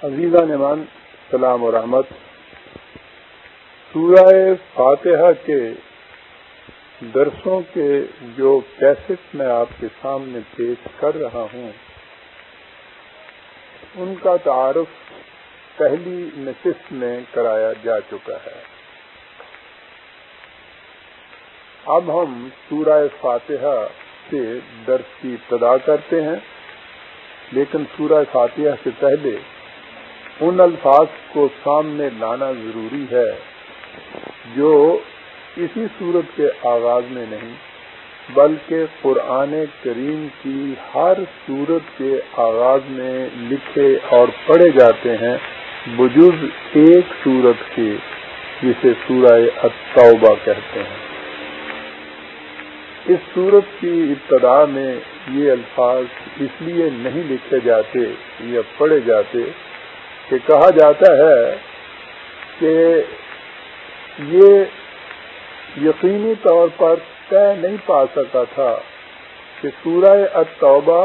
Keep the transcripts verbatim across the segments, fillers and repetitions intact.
عزیزان ایمان، سلام و رحمت۔ سورہ فاتحہ کے درسوں کے جو کیسٹ میں آپ کے سامنے پیش کر رہا ہوں، ان کا تعارف پہلی نشست میں کرایا جا چکا ہے۔ اب ہم سورہ فاتحہ سے درس کی ابتدا کرتے ہیں، لیکن سورہ فاتحہ سے پہلے ان الفاظ کو سامنے لانا ضروری ہے جو اسی سورت کے آغاز میں نہیں بلکہ قرآن کریم کی ہر سورت کے آغاز میں لکھے اور پڑھے جاتے ہیں، بجز ایک سورت کے جسے سورہ التوبہ کہتے ہیں۔ اس سورت کی ابتدا میں یہ الفاظ اس لیے نہیں لکھے جاتے یا پڑھے جاتے کہ کہا جاتا ہے کہ یہ یقینی طور پر طے نہیں پا سکا تھا کہ سورہ التوبہ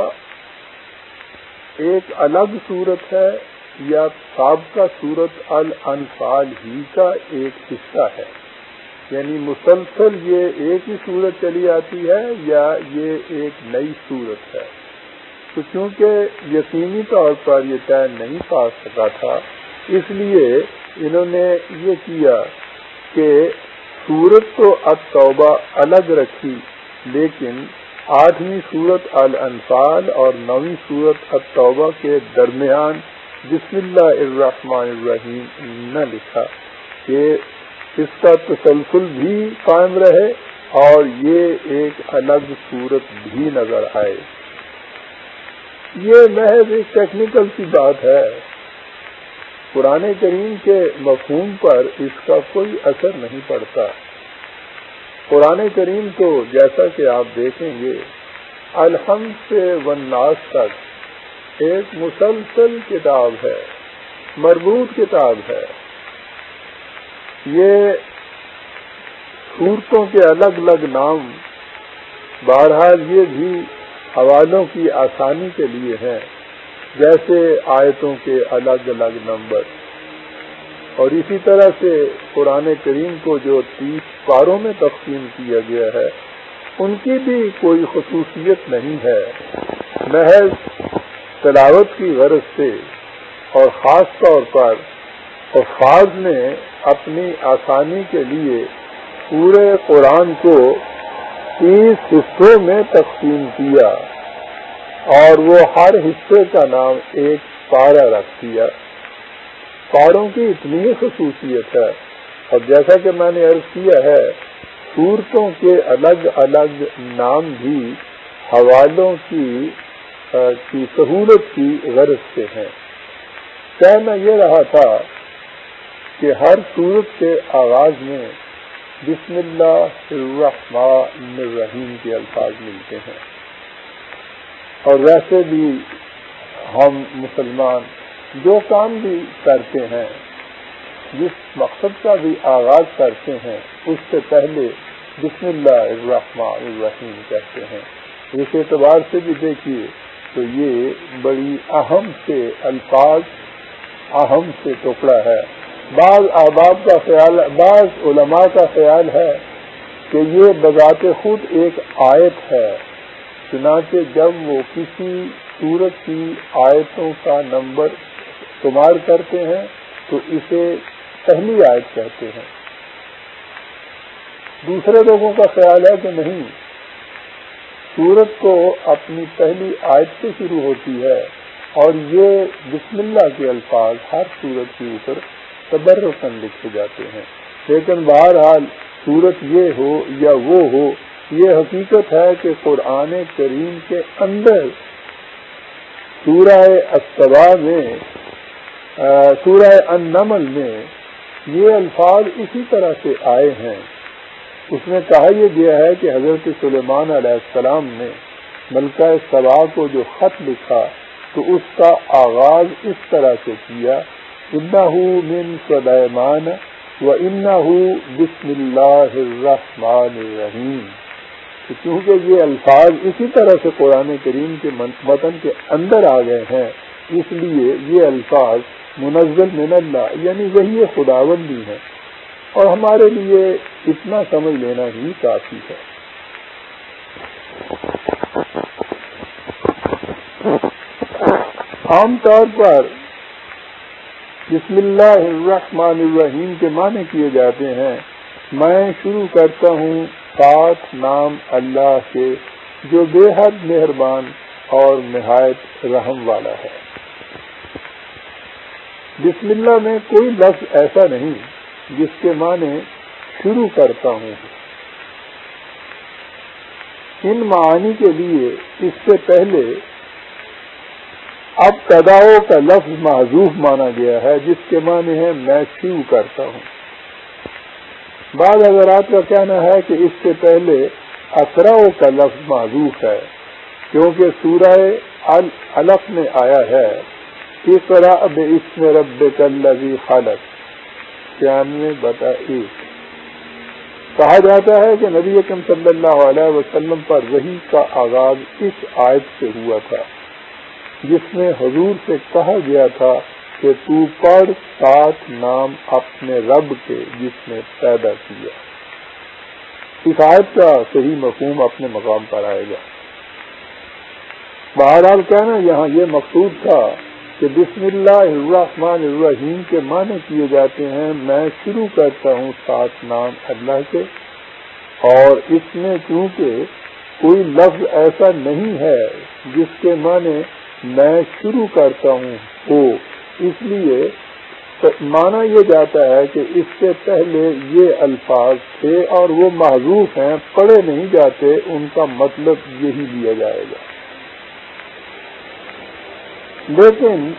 ایک الگ سورت ہے یا سابقہ سورت الانفال ہی کا ایک حصہ ہے، یعنی مسلسل یہ ایک ہی سورت چلی آتی ہے یا یہ ایک نئی سورت ہے۔ تو چونکہ یقینی طور پر یہ طے نہیں پا سکا تھا، اس لیے انہوں نے یہ کیا کہ سورت تو التوبہ الگ رکھی، لیکن آٹھویں سورت الانفال اور نویں سورت التوبہ کے درمیان بسم اللہ الرحمن الرحیم نہ لکھا کہ اس کا تسلسل بھی قائم رہے اور یہ ایک الگ سورت بھی نظر آئے۔ یہ محض ایک ٹیکنیکل سی بات ہے، قرآن کریم کے مفہوم پر اس کا کوئی اثر نہیں پڑتا۔ قرآن کریم تو جیسا کہ آپ دیکھیں گے الحمد سے والناس تک ایک مسلسل کتاب ہے، مربوط کتاب ہے۔ یہ صورتوں کے الگ الگ نام بہرحال یہ بھی حوالوں کی آسانی کے لیے ہیں، جیسے آیتوں کے الگ الگ نمبر، اور اسی طرح سے قرآن کریم کو جو تیس پاروں میں تقسیم کیا گیا ہے ان کی بھی کوئی خصوصیت نہیں ہے، محض تلاوت کی غرض سے، اور خاص طور پر حفاظ نے اپنی آسانی کے لیے پورے قرآن کو تیس حصوں میں تقسیم کیا اور وہ ہر حصے کا نام ایک پارہ رکھ دیا۔ پاروں کی اتنی خصوصیت ہے، اور جیسا کہ میں نے عرض کیا ہے سورتوں کے الگ الگ نام بھی حوالوں کی کی سہولت کی غرض سے ہیں۔ کہنا یہ رہا تھا کہ ہر سورت کے آغاز میں بسم اللہ الرحمن الرحیم کے الفاظ ملتے ہیں، اور ویسے بھی ہم مسلمان جو کام بھی کرتے ہیں، جس مقصد کا بھی آغاز کرتے ہیں، اس سے پہلے بسم اللہ الرحمن الرحیم کہتے ہیں۔ اس اعتبار سے بھی دیکھیے تو یہ بڑی اہم سے الفاظ، اہم سے ٹکڑا ہے۔ بعض احباب کا خیال، بعض علماء کا خیال ہے کہ یہ بذات خود ایک آیت ہے، چنانچہ جب وہ کسی سورت کی آیتوں کا نمبر شمار کرتے ہیں تو اسے پہلی آیت کہتے ہیں۔ دوسرے لوگوں کا خیال ہے کہ نہیں، سورت تو اپنی پہلی آیت سے شروع ہوتی ہے، اور یہ بسم اللہ کے الفاظ ہر سورت کے اوپر تبرکاً لکھے جاتے ہیں۔ لیکن بہرحال سورت یہ ہو یا وہ ہو، یہ حقیقت ہے کہ قرآن کریم کے اندر سورہ السبا میں، سورہ النمل میں یہ الفاظ اسی طرح سے آئے ہیں۔ اس میں کہا یہ گیا ہے کہ حضرت سلیمان علیہ السلام نے ملکہ سبا کو جو خط لکھا تو اس کا آغاز اس طرح سے کیا، انہو من سلیمان و انہو بسم اللہ الرحمن الرحیم۔ کیونکہ یہ الفاظ اسی طرح سے قرآن کریم کے متن کے اندر آ گئے ہیں، اس لیے یہ الفاظ منزل من اللہ یعنی وہی خداوندی ہے، اور ہمارے لیے اتنا سمجھ لینا ہی کافی ہے۔ عام طور پر بسم اللہ الرحمن الرحیم کے معنی کیے جاتے ہیں میں شروع کرتا ہوں ساتھ نام اللہ کے جو بے حد مہربان اور نہایت رحم والا ہے۔ بسم اللہ میں کوئی لفظ ایسا نہیں جس کے معنی شروع کرتا ہوں۔ ان معانی کے لیے اس سے پہلے اب تداؤ کا لفظ محذوف مانا گیا ہے جس کے معنی ہے میں شروع کرتا ہوں۔ بعض حضرات کا کہنا ہے کہ اس سے پہلے اقرأ کا لفظ محذوف ہے کیونکہ سورہ العلق میں آیا ہے اقرأ باسم ربک الذی خلق چھیانوے بتا ایک۔ کہا جاتا ہے کہ نبی اکرم صلی اللہ علیہ وسلم پر وحی کا آغاز اس آیت سے ہوا تھا جس میں حضور سے کہا گیا تھا کہ تو پڑھ ساتھ نام اپنے رب کے جس نے پیدا کیا۔ اس آیت کا صحیح مفہوم اپنے مقام پر آئے گا۔ بہرحال کہنا یہاں یہ مقصود تھا کہ بسم اللہ الرحمن الرحیم کے معنی کیے جاتے ہیں میں شروع کرتا ہوں ساتھ نام اللہ کے، اور اس میں چونکہ کوئی لفظ ایسا نہیں ہے جس کے معنی میں شروع کرتا ہوں ہو، اس لیے مانا یہ جاتا ہے کہ اس سے پہلے یہ الفاظ تھے اور وہ محذوف ہیں، پڑھے نہیں جاتے، ان کا مطلب یہی لیا جائے گا۔ لیکن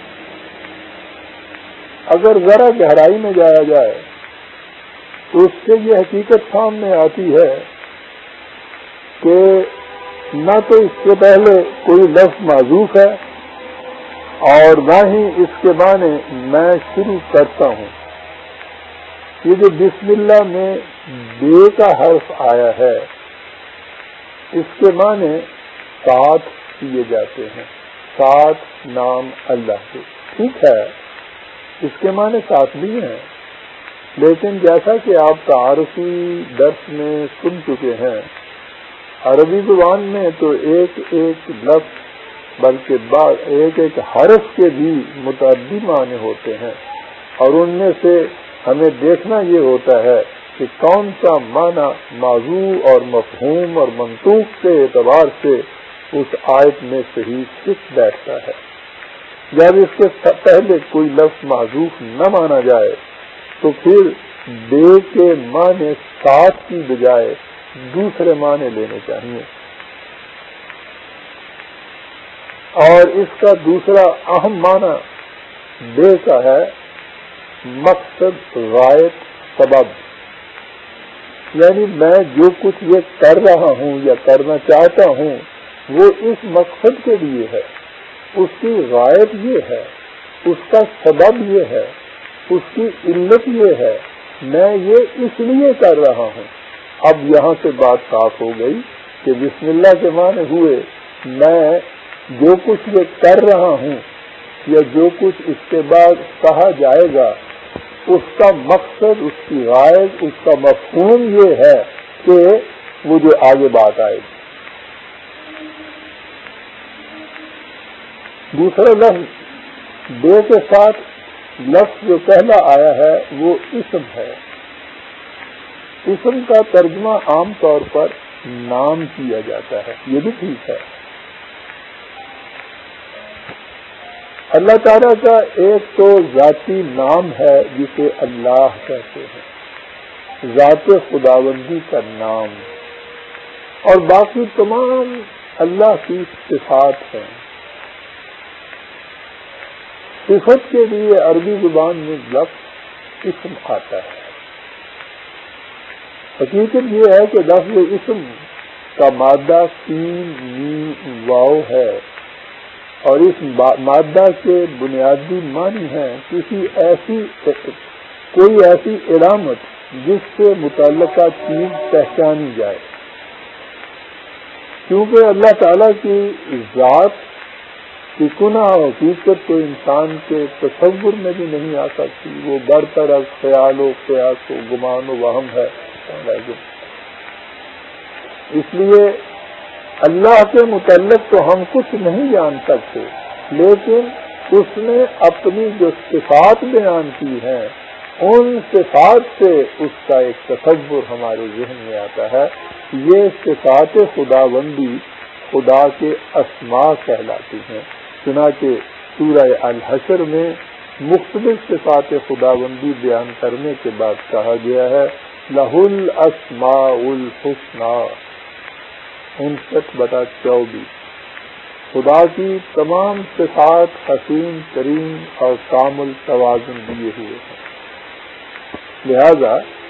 اگر ذرا گہرائی میں جایا جائے تو اس سے یہ حقیقت سامنے آتی ہے کہ نہ تو اس سے پہلے کوئی لفظ محذوف ہے اور نہ ہی اس کے معنی میں شروع کرتا ہوں۔ یہ جو بسم اللہ میں بے کا حرف آیا ہے اس کے معنی ساتھ کیے جاتے ہیں، ساتھ نام اللہ کے۔ ٹھیک ہے، اس کے معنی ساتھ بھی ہیں، لیکن جیسا کہ آپ تعارفی درس میں سن چکے ہیں عربی زبان میں تو ایک ایک لفظ بلکہ بعض ایک ایک حرف کے بھی متعدد معنی ہوتے ہیں، اور ان میں سے ہمیں دیکھنا یہ ہوتا ہے کہ کون سا معنی موضوع اور مفہوم اور منطوق کے اعتبار سے اس آیت میں صحیح فٹ بیٹھتا ہے۔ جب اس کے پہلے کوئی لفظ محذوف نہ مانا جائے تو پھر بے کے معنی ساتھ کی بجائے دوسرے معنی لینے چاہیے، اور اس کا دوسرا اہم معنی بے کا ہے مقصد، غایت، سبب، یعنی میں جو کچھ یہ کر رہا ہوں یا کرنا چاہتا ہوں وہ اس مقصد کے لیے ہے، اس کی غایت یہ ہے، اس کا سبب یہ ہے، اس کی علت یہ ہے، میں یہ اس لیے کر رہا ہوں۔ اب یہاں سے بات صاف ہو گئی کہ بسم اللہ کے معنی ہوئے میں جو کچھ یہ کر رہا ہوں یا جو کچھ اس کے بعد کہا جائے گا اس کا مقصد، اس کی غایت، اس کا مفہوم یہ ہے کہ وہ جو آگے بات آئے گی۔ دوسرا لفظ بے کے ساتھ لفظ جو پہلا آیا ہے وہ اسم ہے۔ اسم کا ترجمہ عام طور پر نام کیا جاتا ہے، یہ بھی ٹھیک ہے۔ اللہ تعالیٰ کا ایک تو ذاتی نام ہے جسے اللہ کہتے ہیں، ذات خداوندی کا نام، اور باقی تمام اللہ کی صفات ہیں۔ صفت کے لیے عربی زبان میں لفظ اسم آتا ہے۔ حقیقت یہ ہے کہ لفظ اسم کا مادہ سین میم واو ہے، اور اس مادہ کے بنیادی معنی ہیں کسی ایسی کوئی ایسی علامت جس سے متعلقہ چیز پہچانی جائے۔ کیونکہ اللہ تعالیٰ کی ذات کہ کنہ حقیقت تو انسان کے تصور میں بھی نہیں آ سکتی، وہ برتر از خیال و قیاس و گمان و وہم ہے۔ اس لیے اللہ کے متعلق تو ہم کچھ نہیں جان سکتے، لیکن اس نے اپنی جو صفات بیان کی ہیں ان صفات سے اس کا ایک تصور ہمارے ذہن میں آتا ہے۔ یہ صفات خداوندی خدا کے اسماء کہلاتی ہیں، چنانچہ سورہ الحشر میں مختلف صفات خداوندی بیان کرنے کے بعد کہا گیا ہے لہ الاسماء الحسنی انسٹھ بٹا چوبیس۔ خدا کی تمام صفات حسین ترین اور کامل توازن دیے ہوئے ہیں۔ لہذا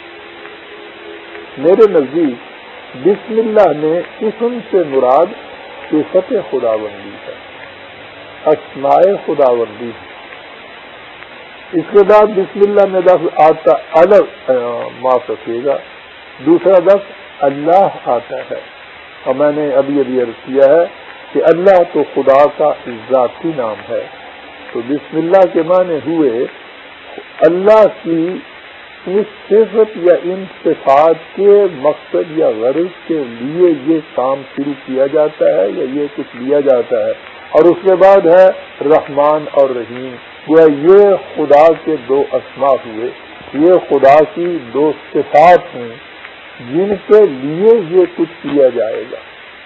میرے نزدیک بسم اللہ میں اسم سے مراد صفت خداوندی ہے، اسماء خداوندی ہے۔ اس کے بعد بسم اللہ میں لفظ آتا الگ معاف رکھیے گا، دوسرا لفظ اللہ آتا ہے، اور میں نے ابھی ابھی عرض کیا ہے کہ اللہ تو خدا کا ذاتی نام ہے، تو بسم اللہ کے معنی ہوئے اللہ کی اس صفت یا ان صفات کے مقصد یا غرض کے لیے یہ کام شروع کیا جاتا ہے یا یہ کچھ لیا جاتا ہے، اور اس کے بعد ہے رحمان اور رحیم، گویا یہ خدا کے دو اسماء ہوئے، یہ خدا کی دو صفات ہیں جن کے لیے یہ کچھ کیا جائے گا۔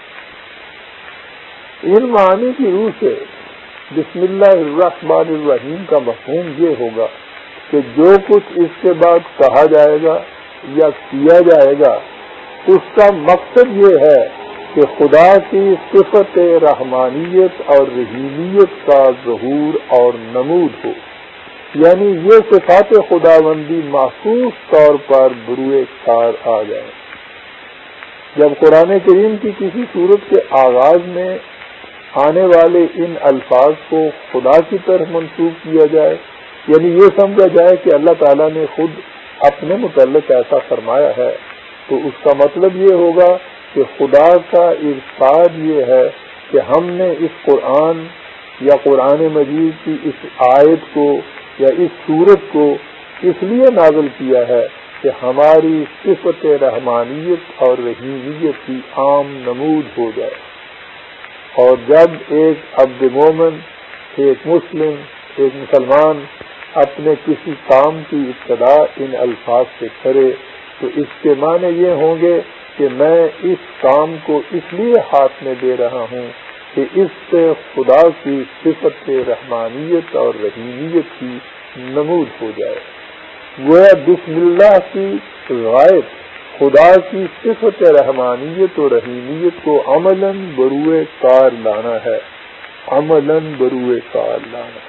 ان معانی کی روح سے بسم اللہ الرحمن الرحیم کا مفہوم یہ ہوگا کہ جو کچھ اس کے بعد کہا جائے گا یا کیا جائے گا اس کا مقصد یہ ہے کہ خدا کی صفت رحمانیت اور رحیمیت کا ظہور اور نمود ہو، یعنی یہ صفات خداوندی محسوس طور پر بروئے کار آ جائے۔ جب قرآن کریم کی کسی صورت کے آغاز میں آنے والے ان الفاظ کو خدا کی طرف منسوب کیا جائے، یعنی یہ سمجھا جائے کہ اللہ تعالیٰ نے خود اپنے متعلق ایسا فرمایا ہے، تو اس کا مطلب یہ ہوگا کہ خدا کا ارشاد یہ ہے کہ ہم نے اس قرآن یا قرآن مجید کی اس آیت کو یا اس سورت کو اس لیے نازل کیا ہے کہ ہماری صفت رحمانیت اور رحیمیت کی عام نمود ہو جائے۔ اور جب ایک عبد مومن، ایک مسلم، ایک مسلمان اپنے کسی کام کی ابتدا ان الفاظ سے کرے تو اس کے معنی یہ ہوں گے کہ میں اس کام کو اس لیے ہاتھ میں دے رہا ہوں کہ اس سے خدا کی صفت رحمانیت اور رحیمیت کی نمود ہو جائے۔ گویا بسم اللہ کی غائب خدا کی صفت رحمانیت اور رحیمیت کو عملاً بروئے کار لانا ہے، عملاً بروئے کار لانا۔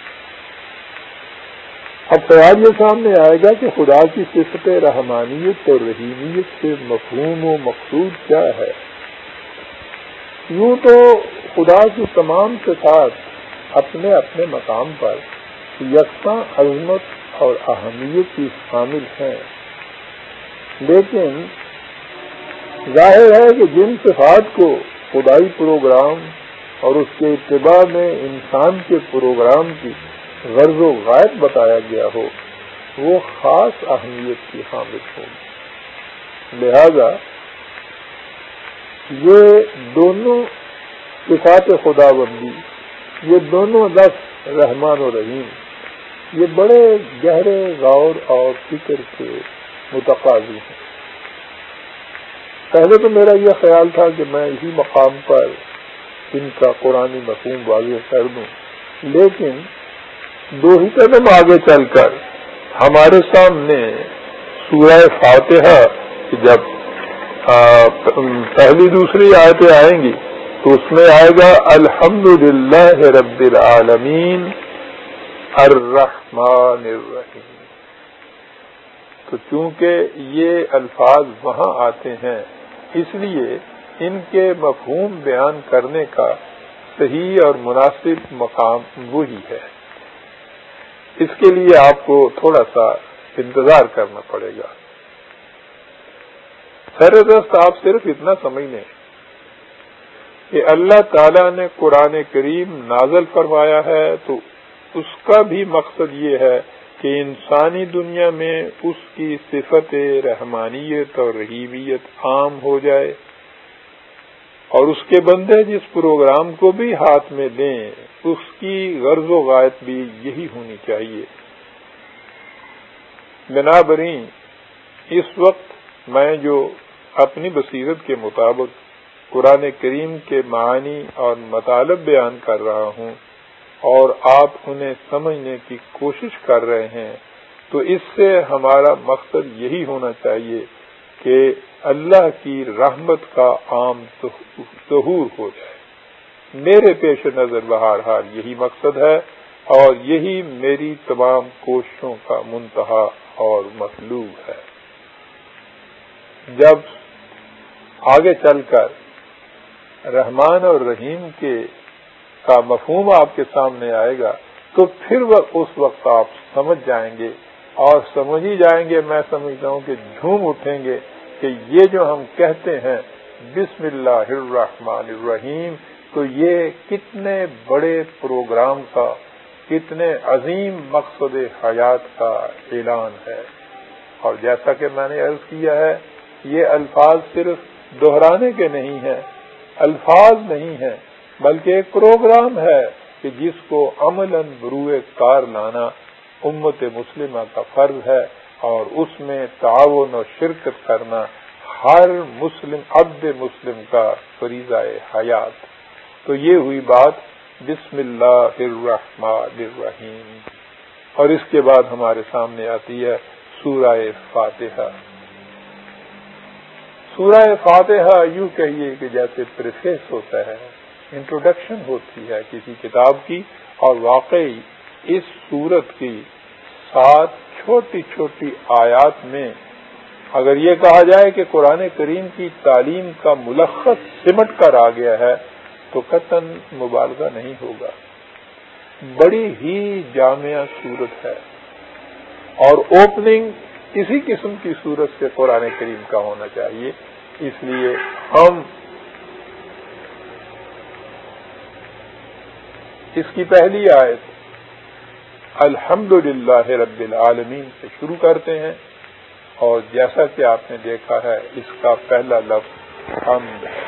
اب سوال یہ سامنے آئے گا کہ خدا کی صفت رحمانیت اور رحیمیت سے مفہوم و مقصود کیا ہے؟ یوں تو خدا کی تمام صفات اپنے اپنے مقام پر یکساں عظمت اور اہمیت کی شامل ہیں، لیکن ظاہر ہے کہ جن صفات کو خدائی پروگرام اور اس کے اتباع میں انسان کے پروگرام کی غرض و غائب بتایا گیا ہو وہ خاص اہمیت کی حامل ہوگی۔ لہذا یہ دونوں صفات خداوندی، یہ دونوں لفظ رحمان و رحیم، یہ بڑے گہرے غور اور فکر کے متقاضی ہیں۔ پہلے تو میرا یہ خیال تھا کہ میں اسی مقام پر ان کا قرآنی مفہوم واضح کر دوں، لیکن دو ہی قدم آگے چل کر ہمارے سامنے سورہ فاتحہ جب پہلی دوسری آیتیں آئیں گی تو اس میں آئے گا الحمدللہ رب العالمین الرحمن الرحیم۔ تو چونکہ یہ الفاظ وہاں آتے ہیں اس لیے ان کے مفہوم بیان کرنے کا صحیح اور مناسب مقام وہی ہے۔ اس کے لیے آپ کو تھوڑا سا انتظار کرنا پڑے گا۔ خیر دست آپ صرف اتنا سمجھ لیں کہ اللہ تعالیٰ نے قرآن کریم نازل فرمایا ہے تو اس کا بھی مقصد یہ ہے کہ انسانی دنیا میں اس کی صفت رحمانیت اور رحیمیت عام ہو جائے، اور اس کے بندے جس پروگرام کو بھی ہاتھ میں لیں اس کی غرض و غایت بھی یہی ہونی چاہیے۔ بنابراین اس وقت میں جو اپنی بصیرت کے مطابق قرآن کریم کے معانی اور مطالب بیان کر رہا ہوں اور آپ انہیں سمجھنے کی کوشش کر رہے ہیں، تو اس سے ہمارا مقصد یہی ہونا چاہیے کہ اللہ کی رحمت کا عام ظہور ہو جائے۔ میرے پیش نظر بہرحال یہی مقصد ہے اور یہی میری تمام کوششوں کا منتہا اور مطلوب ہے۔ جب آگے چل کر رحمان اور رحیم کے کا مفہوم آپ کے سامنے آئے گا تو پھر اس وقت آپ سمجھ جائیں گے اور سمجھ ہی جائیں گے، میں سمجھتا ہوں کہ جھوم اٹھیں گے کہ یہ جو ہم کہتے ہیں بسم اللہ الرحمن الرحیم، تو یہ کتنے بڑے پروگرام کا، کتنے عظیم مقصد حیات کا اعلان ہے۔ اور جیسا کہ میں نے عرض کیا ہے، یہ الفاظ صرف دہرانے کے نہیں ہیں، الفاظ نہیں ہیں، بلکہ ایک پروگرام ہے کہ جس کو عملاً بروئے کار لانا امت مسلمہ کا فرض ہے، اور اس میں تعاون و شرکت کرنا ہر مسلم عبد مسلم کا فریضہ حیات۔ تو یہ ہوئی بات بسم اللہ الرحمن الرحیم، اور اس کے بعد ہمارے سامنے آتی ہے سورہ فاتحہ۔ سورہ فاتحہ یوں کہیے کہ جیسے پریفیس ہوتا ہے، انٹروڈکشن ہوتی ہے کسی کتاب کی، اور واقعی اس سورت کی سات چھوٹی چھوٹی آیات میں اگر یہ کہا جائے کہ قرآن کریم کی تعلیم کا ملخص سمٹ کر آ گیا ہے تو قطعاً مبالغہ نہیں ہوگا۔ بڑی ہی جامع سورت ہے، اور اوپننگ اسی قسم کی سورت سے قرآن کریم کا ہونا چاہیے۔ اس لیے ہم اس کی پہلی آیت الحمدللہ رب العالمین سے شروع کرتے ہیں، اور جیسا کہ آپ نے دیکھا ہے اس کا پہلا لفظ حمد ہے۔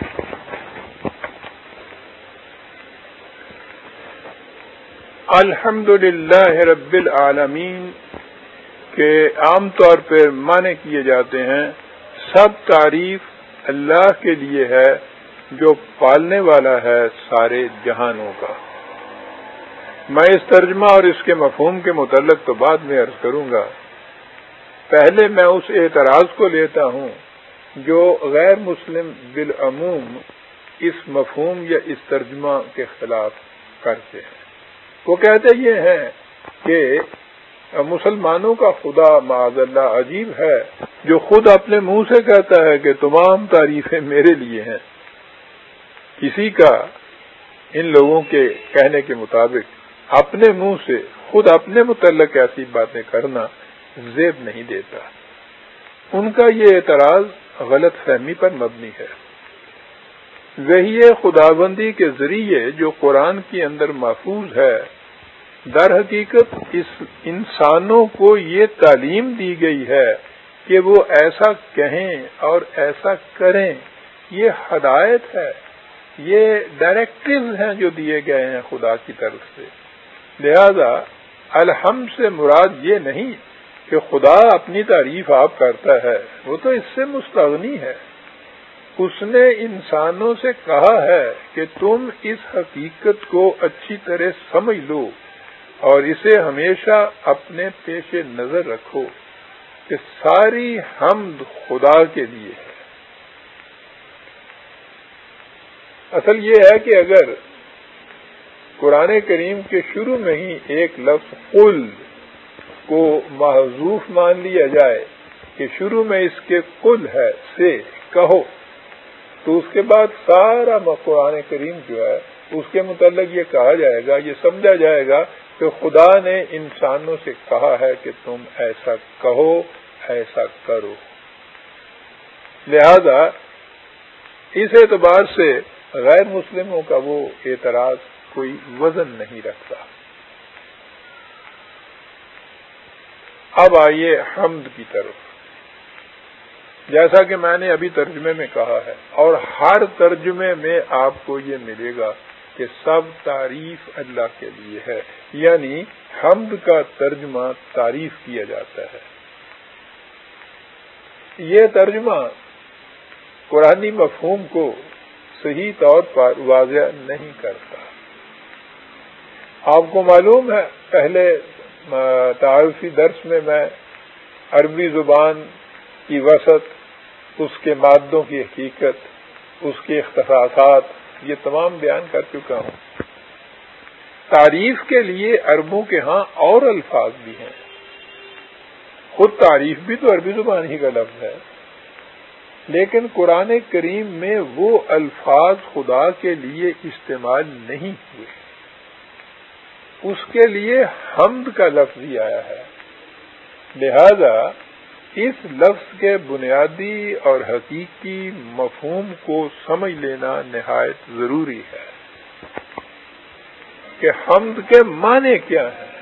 الحمدللہ رب العالمین کے عام طور پر معنی کیے جاتے ہیں سب تعریف اللہ کے لیے ہے جو پالنے والا ہے سارے جہانوں کا۔ میں اس ترجمہ اور اس کے مفہوم کے متعلق تو بعد میں عرض کروں گا، پہلے میں اس اعتراض کو لیتا ہوں جو غیر مسلم بالعموم اس مفہوم یا اس ترجمہ کے خلاف کرتے ہیں۔ وہ کہتے یہ ہیں کہ مسلمانوں کا خدا معاذ اللہ عجیب ہے جو خود اپنے منہ سے کہتا ہے کہ تمام تعریفیں میرے لیے ہیں۔ کسی کا ان لوگوں کے کہنے کے مطابق اپنے منہ سے خود اپنے متعلق ایسی باتیں کرنا زیب نہیں دیتا۔ ان کا یہ اعتراض غلط فہمی پر مبنی ہے۔ وحی خداوندی کے ذریعے جو قرآن کے اندر محفوظ ہے، در حقیقت اس انسانوں کو یہ تعلیم دی گئی ہے کہ وہ ایسا کہیں اور ایسا کریں، یہ ہدایت ہے، یہ ڈائریکٹیوز ہیں جو دیے گئے ہیں خدا کی طرف سے۔ لہذا الحمد سے مراد یہ نہیں کہ خدا اپنی تعریف آپ کرتا ہے، وہ تو اس سے مستغنی ہے۔ اس نے انسانوں سے کہا ہے کہ تم اس حقیقت کو اچھی طرح سمجھ لو اور اسے ہمیشہ اپنے پیش نظر رکھو کہ ساری حمد خدا کے لیے ہے۔ اصل یہ ہے کہ اگر قرآن کریم کے شروع میں ہی ایک لفظ قل کو محذوف مان لیا جائے کہ شروع میں اس کے قل ہے سے کہو، تو اس کے بعد سارا قرآن کریم جو ہے اس کے متعلق یہ کہا جائے گا، یہ سمجھا جائے گا کہ خدا نے انسانوں سے کہا ہے کہ تم ایسا کہو، ایسا کرو۔ لہذا اس اعتبار سے غیر مسلموں کا وہ اعتراض کوئی وزن نہیں رکھتا۔ اب آئیے حمد کی طرف۔ جیسا کہ میں نے ابھی ترجمے میں کہا ہے، اور ہر ترجمے میں آپ کو یہ ملے گا کہ سب تعریف اللہ کے لیے ہے، یعنی حمد کا ترجمہ تعریف کیا جاتا ہے۔ یہ ترجمہ قرآنی مفہوم کو صحیح طور پر واضح نہیں کرتا۔ آپ کو معلوم ہے، پہلے تعارفی درس میں میں عربی زبان کی وسعت، اس کے مادوں کی حقیقت، اس کے اختصاصات، یہ تمام بیان کر چکا ہوں۔ تعریف کے لیے عربوں کے ہاں اور الفاظ بھی ہیں، خود تعریف بھی تو عربی زبان ہی کا لفظ ہے، لیکن قرآن کریم میں وہ الفاظ خدا کے لیے استعمال نہیں ہوئے، اس کے لیے حمد کا لفظ ہی آیا ہے۔ لہذا اس لفظ کے بنیادی اور حقیقی مفہوم کو سمجھ لینا نہایت ضروری ہے کہ حمد کے معنی کیا ہیں۔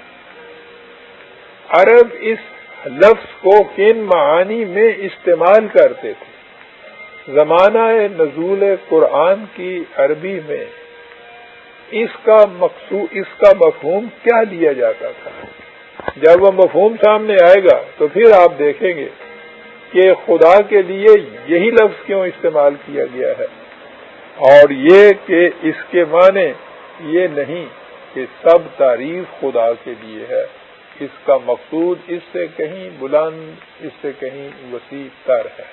عرب اس لفظ کو کن معانی میں استعمال کرتے تھے؟ زمانہ نزول قرآن کی عربی میں اس کا مقصود، اس کا مفہوم کیا لیا جاتا تھا؟ جب وہ مفہوم سامنے آئے گا تو پھر آپ دیکھیں گے کہ خدا کے لیے یہی لفظ کیوں استعمال کیا گیا ہے، اور یہ کہ اس کے معنی یہ نہیں کہ سب تعریف خدا کے لیے ہے، اس کا مقصود اس سے کہیں بلند، اس سے کہیں وسیع تر ہے۔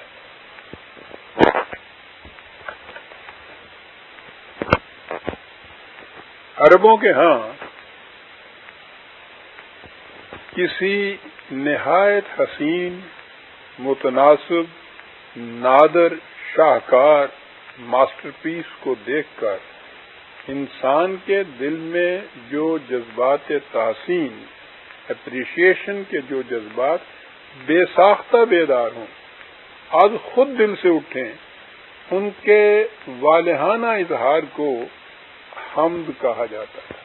عربوں کے ہاں کسی نہایت حسین، متناسب، نادر، شاہکار ماسٹر پیس کو دیکھ کر انسان کے دل میں جو جذبات تحسین، اپریشیشن کے جو جذبات بے ساختہ بیدار ہوں، آج خود دل سے اٹھیں، ان کے والہانہ اظہار کو حمد کہا جاتا ہے۔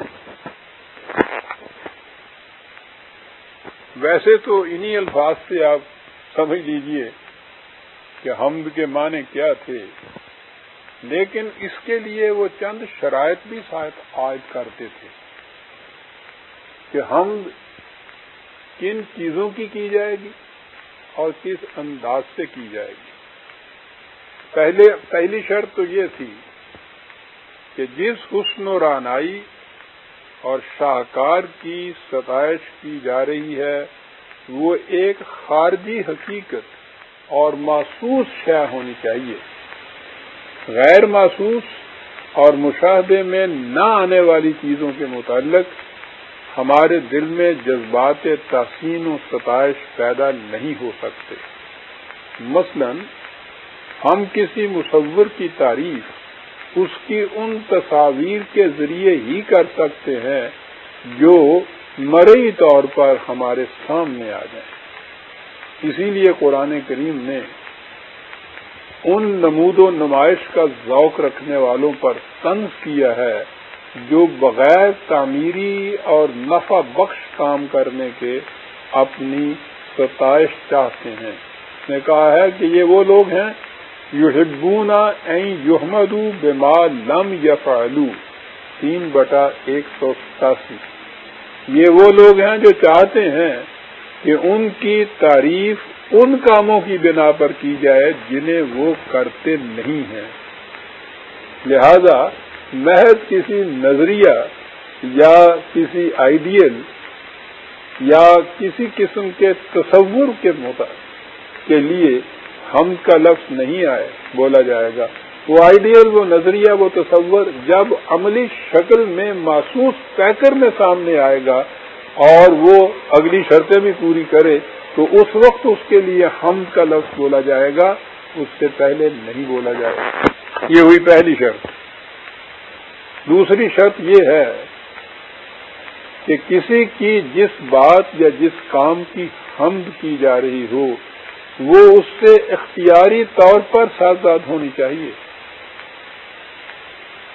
ویسے تو انہی الفاظ سے آپ سمجھ لیجئے کہ حمد کے معنی کیا تھے، لیکن اس کے لیے وہ چند شرائط بھی عائد کرتے تھے کہ حمد کن چیزوں کی کی جائے گی اور کس انداز سے کی جائے گی۔ پہلے پہلی شرط تو یہ تھی کہ جس حسن و رعنائی اور شاہکار کی ستائش کی جا رہی ہے وہ ایک خارجی حقیقت اور محسوس شے ہونی چاہیے، غیر محسوس اور مشاہدے میں نہ آنے والی چیزوں کے متعلق ہمارے دل میں جذبات تحسین و ستائش پیدا نہیں ہو سکتے۔ مثلا ہم کسی مصور کی تعریف اس کی ان تصاویر کے ذریعے ہی کر سکتے ہیں جو مرئی طور پر ہمارے سامنے آ جائیں۔ اسی لیے قرآن کریم نے ان نمود و نمائش کا ذوق رکھنے والوں پر طنز کیا ہے جو بغیر تعمیری اور نفع بخش کام کرنے کے اپنی ستائش چاہتے ہیں۔ اس نے کہا ہے کہ یہ وہ لوگ ہیں یحبون ان یحمدوا بما لم یفعلوا، تین بٹا ایک سو ستاسی۔ یہ وہ لوگ ہیں جو چاہتے ہیں کہ ان کی تعریف ان کاموں کی بنا پر کی جائے جنہیں وہ کرتے نہیں ہیں۔ لہذا محض کسی نظریہ یا کسی آئیڈیل یا کسی قسم کے تصور کے مطابق کے لیے حمد کا لفظ نہیں آئے بولا جائے گا۔ وہ آئیڈیل، وہ نظریہ، وہ تصور جب عملی شکل میں محسوس پیکر میں سامنے آئے گا اور وہ اگلی شرطیں بھی پوری کرے تو اس وقت اس کے لیے حمد کا لفظ بولا جائے گا، اس سے پہلے نہیں بولا جائے گا۔ یہ ہوئی پہلی شرط۔ دوسری شرط یہ ہے کہ کسی کی جس بات یا جس کام کی حمد کی جا رہی ہو وہ اس سے اختیاری طور پر سرزاد ہونی چاہیے۔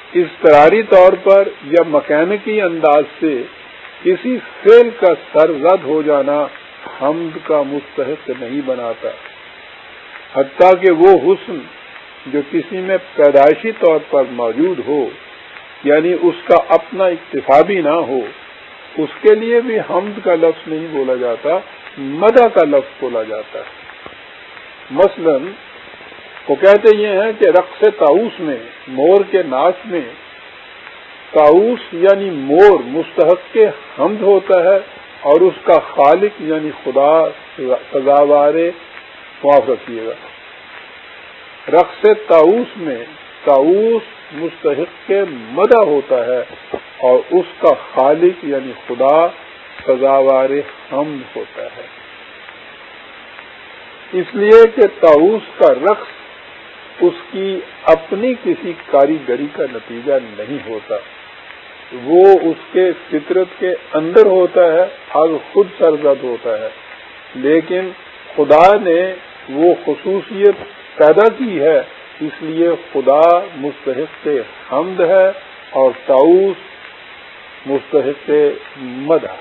اضطراری طور پر یا مکینکی انداز سے کسی فعل کا سرزد ہو جانا حمد کا مستحق نہیں بناتا، حتیٰ کہ وہ حسن جو کسی میں پیدائشی طور پر موجود ہو، یعنی اس کا اپنا اکتسابی نہ ہو، اس کے لیے بھی حمد کا لفظ نہیں بولا جاتا، مدح کا لفظ بولا جاتا ہے۔ مثلا وہ کہتے یہ ہیں کہ رقص طاؤس میں، مور کے ناچ میں، طاؤس یعنی مور مستحق کے حمد ہوتا ہے اور اس کا خالق یعنی خدا سزاوار معاف رکھیے گا۔ رقص طاؤس میں طاؤس مستحق کے مدح ہوتا ہے اور اس کا خالق یعنی خدا سزاوار حمد ہوتا ہے، اس لیے کہ طاؤس کا رقص اس کی اپنی کسی کاریگری کا نتیجہ نہیں ہوتا، وہ اس کے فطرت کے اندر ہوتا ہے اور خود سرزد ہوتا ہے، لیکن خدا نے وہ خصوصیت پیدا کی ہے، اس لیے خدا مستحق حمد ہے اور طاؤس مستحق مدح۔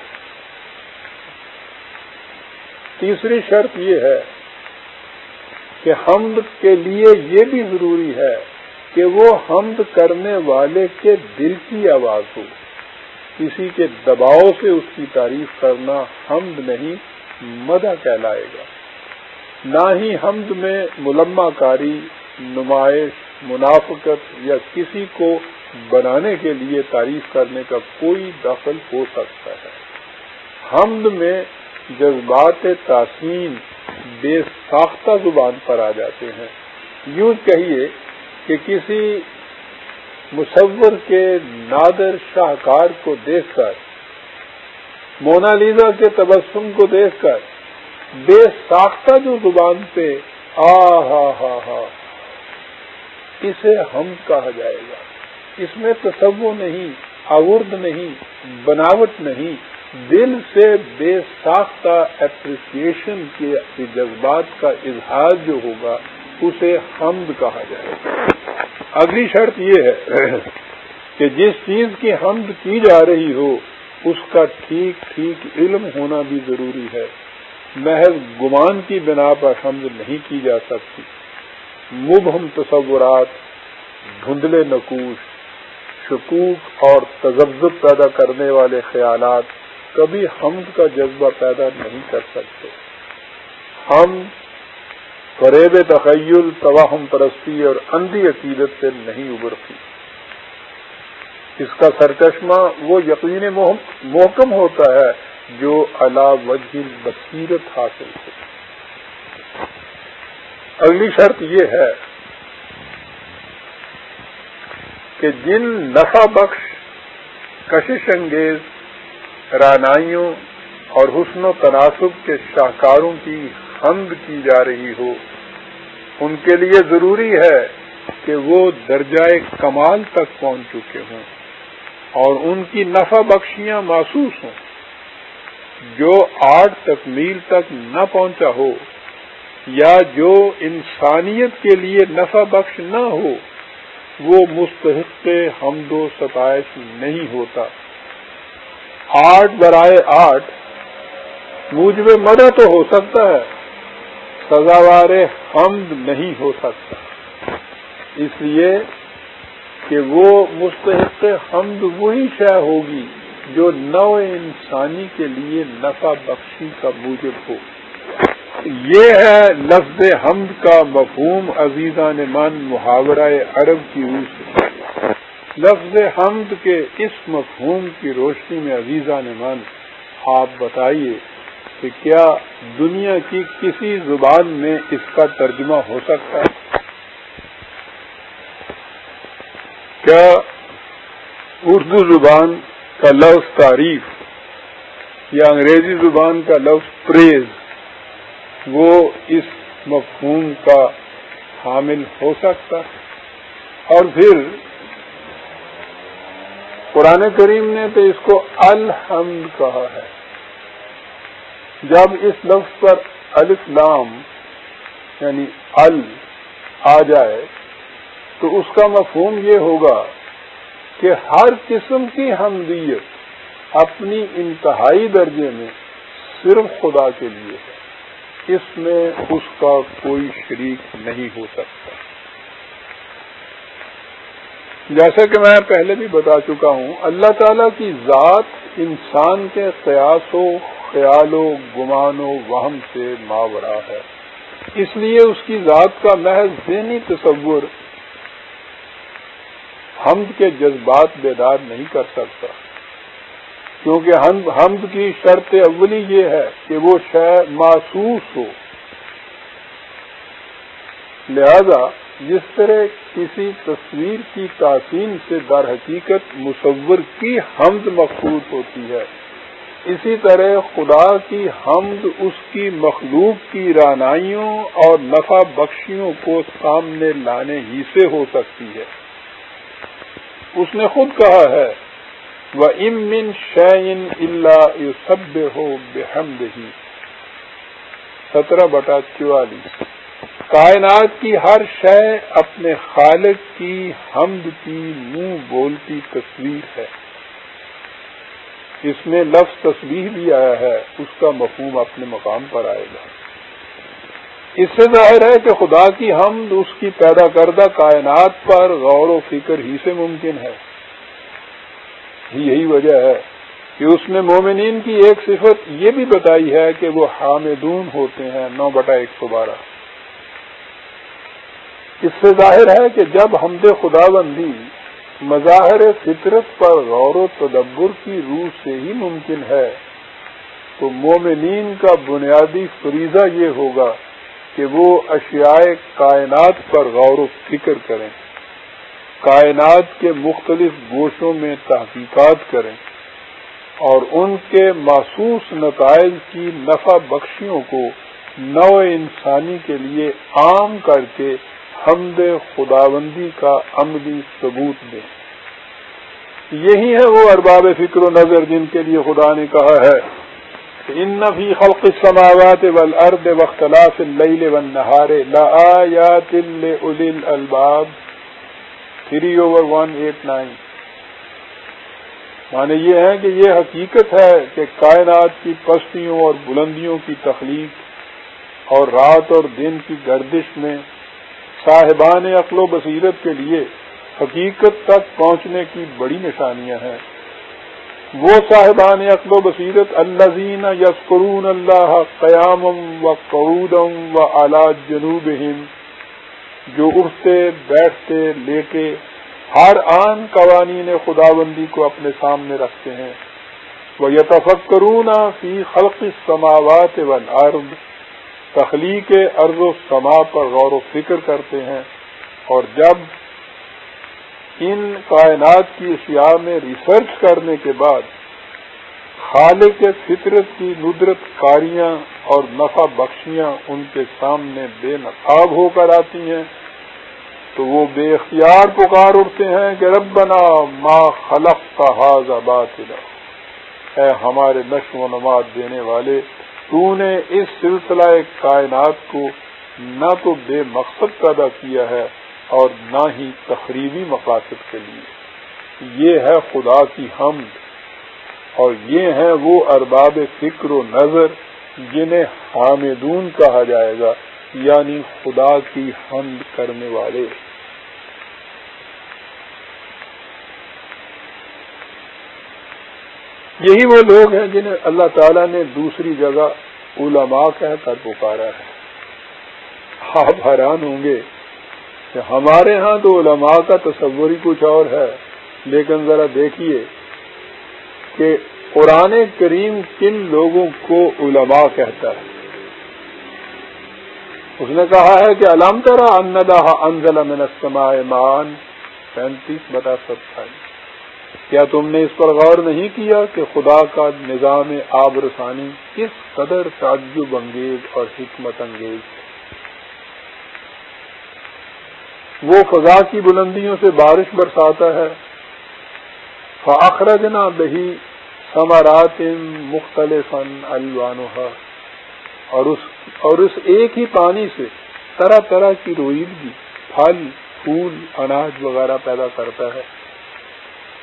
تیسری شرط یہ ہے کہ حمد کے لیے یہ بھی ضروری ہے کہ وہ حمد کرنے والے کے دل کی آواز ہو، کسی کے دباؤ سے اس کی تعریف کرنا حمد نہیں مدح کہلائے گا۔ نہ ہی حمد میں ملمہ کاری، نمائش، منافقت یا کسی کو بنانے کے لیے تعریف کرنے کا کوئی دخل ہو سکتا ہے۔ حمد میں جذبات تحسین بے ساختہ زبان پر آ جاتے ہیں۔ یوں کہیے کہ کسی مصور کے نادر شاہکار کو دیکھ کر، مونا لیزا کے تبسم کو دیکھ کر بے ساختہ جو زبان پہ آ ہا ہا ہا، اسے حمد کہا جائے گا۔ اس میں تصور نہیں، آورد نہیں، بناوٹ نہیں، دل سے بے ساختہ اپریسیشن کے جذبات کا اظہار جو ہوگا اسے حمد کہا جائے گا۔ اگلی شرط یہ ہے کہ جس چیز کی حمد کی جا رہی ہو اس کا ٹھیک ٹھیک علم ہونا بھی ضروری ہے، محض گمان کی بنا پر حمد نہیں کی جا سکتی۔ مبہم تصورات، دھندلے نقوش، شکوک اور تذبذب پیدا کرنے والے خیالات کبھی حمد کا جذبہ پیدا نہیں کر سکتے۔ ہم فریب تخیل، توہم پرستی اور اندھی عقیدت سے نہیں ابھرتی۔ اس کا سرچشمہ وہ یقین محکم ہوتا ہے جو علی وجہ البصیرت حاصل ہو۔ اگلی شرط یہ ہے کہ جن نفع بخش، کشش انگیز رعنائیوں اور حسن و تناسب کے شاہکاروں کی حمد کی جا رہی ہو، ان کے لیے ضروری ہے کہ وہ درجہ کمال تک پہنچ چکے ہوں اور ان کی نفع بخشیاں محسوس ہوں۔ جو آٹھ تکمیل تک نہ پہنچا ہو یا جو انسانیت کے لیے نفع بخش نہ ہو، وہ مستحق حمد و ستائش نہیں ہوتا۔ آٹھ برائے آٹھ موجب مدح تو ہو سکتا ہے، سزاوار حمد نہیں ہو سکتا، اس لیے کہ وہ مستحق حمد وہی شے ہوگی جو نوع انسانی کے لیے نفع بخشی کا موجب ہو۔ یہ ہے لفظ حمد کا مفہوم عزیزان من محاورہ عرب کی روح سے۔ لفظ حمد کے اس مفہوم کی روشنی میں عزیزان من آپ بتائیے کہ کیا دنیا کی کسی زبان میں اس کا ترجمہ ہو سکتا ہے؟ کیا اردو زبان کا لفظ تعریف یا انگریزی زبان کا لفظ پریز وہ اس مفہوم کا حامل ہو سکتا؟ اور پھر قرآن کریم نے تو اس کو الحمد کہا ہے۔ جب اس لفظ پر الف لام یعنی ال آ جائے تو اس کا مفہوم یہ ہوگا کہ ہر قسم کی حمدیت اپنی انتہائی درجے میں صرف خدا کے لیے ہے، اس میں اس کا کوئی شریک نہیں ہو سکتا۔ جیسا کہ میں پہلے بھی بتا چکا ہوں، اللہ تعالیٰ کی ذات انسان کے قیاس و خیال و گمان و وہم سے ماورا ہے، اس لیے اس کی ذات کا محض ذہنی تصور حمد کے جذبات بیدار نہیں کر سکتا، کیونکہ حمد کی شرط اولی یہ ہے کہ وہ شے محسوس ہو۔ لہذا جس طرح کسی تصویر کی تحسین سے در حقیقت مصور کی حمد مقصود ہوتی ہے، اسی طرح خدا کی حمد اس کی مخلوق کی رعنائیوں اور نفع بخشیوں کو سامنے لانے ہی سے ہو سکتی ہے۔ اس نے خود کہا ہے وَإِن مِّن شَيْءٍ إِلَّا يُسَبِّحُ بِحَمْدِهِ، سترہ بٹا چوالیس۔ کائنات کی ہر شے اپنے خالق کی حمد کی منہ بولتی تصویر ہے۔ اس میں لفظ تسبیح بھی آیا ہے، اس کا مفہوم اپنے مقام پر آئے گا۔ اس سے ظاہر ہے کہ خدا کی حمد اس کی پیدا کردہ کائنات پر غور و فکر ہی سے ممکن ہے۔ یہی وجہ ہے کہ اس نے مومنین کی ایک صفت یہ بھی بتائی ہے کہ وہ حامدون ہوتے ہیں، نو بٹا ایک سو بارہ۔ اس سے ظاہر ہے کہ جب حمد خدا بندی مظاہر فطرت پر غور و تدبر کی روح سے ہی ممکن ہے، تو مومنین کا بنیادی فریضہ یہ ہوگا کہ وہ اشیاء کائنات پر غور و فکر کریں، کائنات کے مختلف گوشوں میں تحقیقات کریں اور ان کے محسوس نتائج کی نفع بخشیوں کو نوع انسانی کے لیے عام کر کے حمد خداوندی کا عملی ثبوت دیں۔ یہی ہے وہ ارباب فکر و نظر جن کے لیے خدا نے کہا ہے ان فی خلق السماوات والارض واختلاف اللیل والنہار لآیات لأولی الالباب three over one eight nine. معنی یہ ہے کہ یہ حقیقت ہے کہ کائنات کی پستیوں اور بلندیوں کی تخلیق اور رات اور دن کی گردش میں صاحبان عقل و بصیرت کے لیے حقیقت تک پہنچنے کی بڑی نشانیاں ہیں۔ وہ صاحبان عقل و بصیرت الذین یذکرون اللہ قیاما وقعودا وعلی جنوبہم، جو اٹھتے بیٹھتے لیٹے ہر آن قوانین خداوندی کو اپنے سامنے رکھتے ہیں۔ وَيَتَفَكَّرُونَ فِي خَلْقِ السَّمَاوَاتِ وَالْأَرْضِ، تخلیق ارض و سما پر غور و فکر کرتے ہیں، اور جب ان کائنات کی اشیاء میں ریسرچ کرنے کے بعد خالق فطرت کی ندرت کاریاں اور نفع بخشیاں ان کے سامنے بے نقاب ہو کر آتی ہیں، تو وہ بے اختیار پکار اٹھتے ہیں کہ ربنا ما خلقت ھذا باطلا، اے ہمارے نشو و نما دینے والے، تو نے اس سلسلہ کائنات کو نہ تو بے مقصد پیدا کیا ہے اور نہ ہی تخریبی مقاصد کے لیے۔ یہ ہے خدا کی حمد، اور یہ ہیں وہ ارباب فکر و نظر جنہیں حامدون کہا جائے گا، یعنی خدا کی حمد کرنے والے۔ یہی وہ لوگ ہیں جنہیں اللہ تعالیٰ نے دوسری جگہ علماء کہہ کر پکارا ہے۔ آپ حیران ہوں گے کہ ہمارے ہاں تو علماء کا تصور ہی کچھ اور ہے، لیکن ذرا دیکھیے کہ قرآن کریم کن لوگوں کو علماء کہتا ہے۔ اس نے کہا ہے کہ الم تری ان اللہ انزل من السماء ماء، پینتیس بٹا ستائیس۔ کیا تم نے اس پر غور نہیں کیا کہ خدا کا نظام آب رسانی کس قدر تعجب انگیز اور حکمت انگیز ہے؟ وہ فضا کی بلندیوں سے بارش برساتا ہے، فَأَخْرَجْنَا بِهِ ثَمَرَاتٍ مُخْتَلِفًا أَلْوَانُهَا، اور اس اور اس ایک ہی پانی سے طرح طرح کی رویدگی، پھل، پھول، اناج وغیرہ پیدا کرتا ہے۔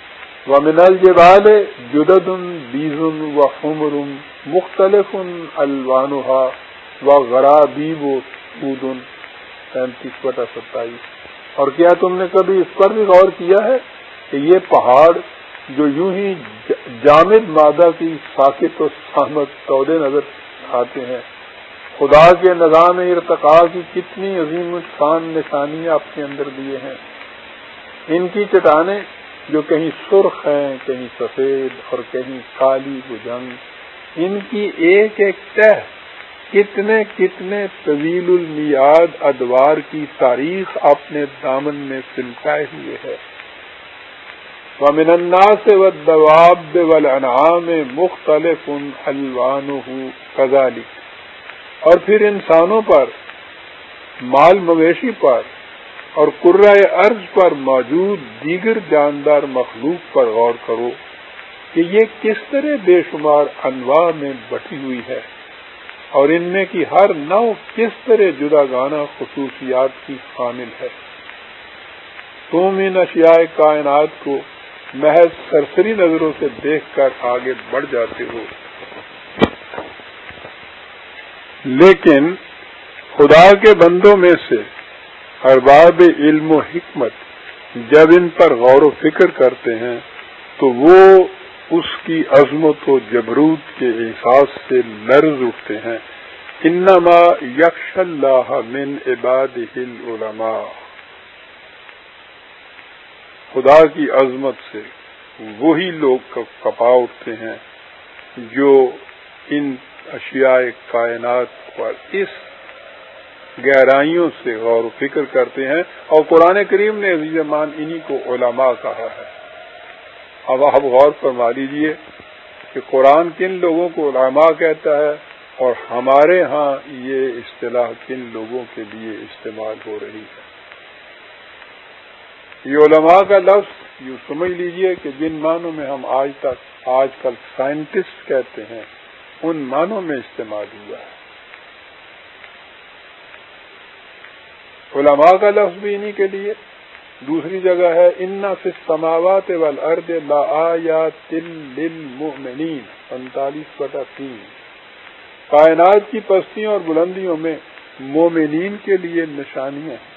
ومن الجبال جدد بیض وحمر مختلف الوانها وغرابیب سود، پینتیس بٹا ستائیس۔ اور کیا تم نے کبھی اس پر بھی غور کیا ہے کہ یہ پہاڑ جو یوں ہی جامد مادہ کی ساکت و سامت تودے نظر آتے ہیں، خدا کے نظام ارتقاء کی کتنی عظیم شان نشانیاں اپنے اندر دیے ہیں۔ ان کی چٹانیں جو کہیں سرخ ہیں، کہیں سفید اور کہیں کالی بجنگ، ان کی ایک ایک تہ کتنے کتنے طویل المیعاد ادوار کی تاریخ اپنے دامن میں سلکائے ہوئے ہے۔ وَمِنَ النَّاسِ وَالدَّوَابِّ وَالْأَنْعَامِ مُخْتَلِفٌ أَلْوَانُهُ كَذَلِكَ، اور پھر انسانوں پر، مال مویشی پر اور کرۂ ارض پر موجود دیگر جاندار مخلوق پر غور کرو کہ یہ کس طرح بے شمار انواع میں بٹی ہوئی ہے، اور ان میں کی ہر نوع کس طرح جدا گانہ خصوصیات کی حامل ہے۔ تم ان اشیاء کائنات کو محض سرسری نظروں سے دیکھ کر آگے بڑھ جاتے ہو، لیکن خدا کے بندوں میں سے ارباب علم و حکمت جب ان پر غور و فکر کرتے ہیں تو وہ اس کی عظمت و جبروت کے احساس سے لرز اٹھتے ہیں۔ انما یخشی اللہ من عبادہ العلماء، خدا کی عظمت سے وہی لوگ کپا اٹھتے ہیں جو ان اشیاء کائنات پر اس گہرائیوں سے غور و فکر کرتے ہیں، اور قرآن کریم نے عزیز مان انہی کو علماء کہا ہے۔ اب آپ غور فرما لیجئے کہ قرآن کن لوگوں کو علماء کہتا ہے اور ہمارے ہاں یہ اصطلاح کن لوگوں کے لیے استعمال ہو رہی ہے۔ یہ علماء کا لفظ یوں سمجھ لیجئے کہ جن معنوں میں ہم آج تک آج کل سائنٹسٹ کہتے ہیں ان معنوں میں استعمال ہوا ہے۔ علماء کا لفظ بھی انہی کے لیے۔ دوسری جگہ ہے ان فی السماوات والارض لآیات للمؤمنین، پینتالیس بٹا تین۔ کائنات کی پستیوں اور بلندیوں میں مومنین کے لیے نشانیاں ہیں۔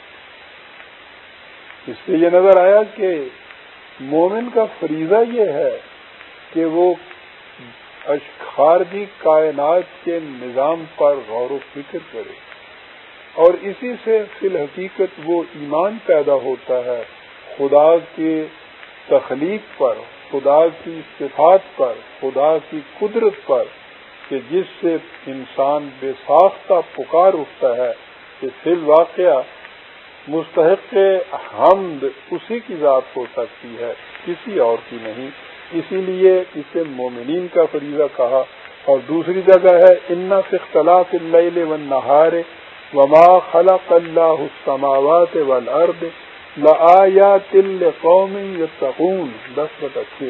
اس سے یہ نظر آیا کہ مومن کا فریضہ یہ ہے کہ وہ خارجی کائنات کے نظام پر غور و فکر کرے، اور اسی سے فی الحقیقت وہ ایمان پیدا ہوتا ہے خدا کے تخلیق پر، خدا کی صفات پر، خدا کی قدرت پر، کہ جس سے انسان بے ساختہ پکار اٹھتا ہے کہ فی الواقعہ مستحق حمد اسی کی ذات ہو سکتی ہے، کسی اور کی نہیں۔ اسی لیے اسے مومنین کا فریضہ کہا۔ اور دوسری جگہ ہے ان فی اختلاف اللیل والنہار وما خلق اللہ السماوات والارض لآیات لقوم یتقون، دس بٹا چھ۔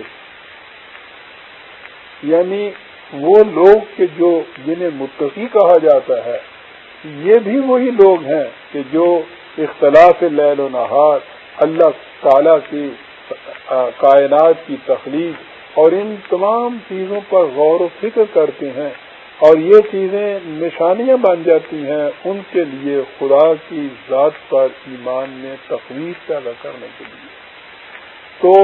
یعنی وہ لوگ کہ جو جنہیں متقی کہا جاتا ہے، یہ بھی وہی لوگ ہیں کہ جو اختلاف لیل و نہار، اللہ تعالی کی کائنات کی تخلیق اور ان تمام چیزوں پر غور و فکر کرتے ہیں، اور یہ چیزیں نشانیاں بن جاتی ہیں ان کے لیے خدا کی ذات پر ایمان میں تقویت پیدا کرنے کے لیے۔ تو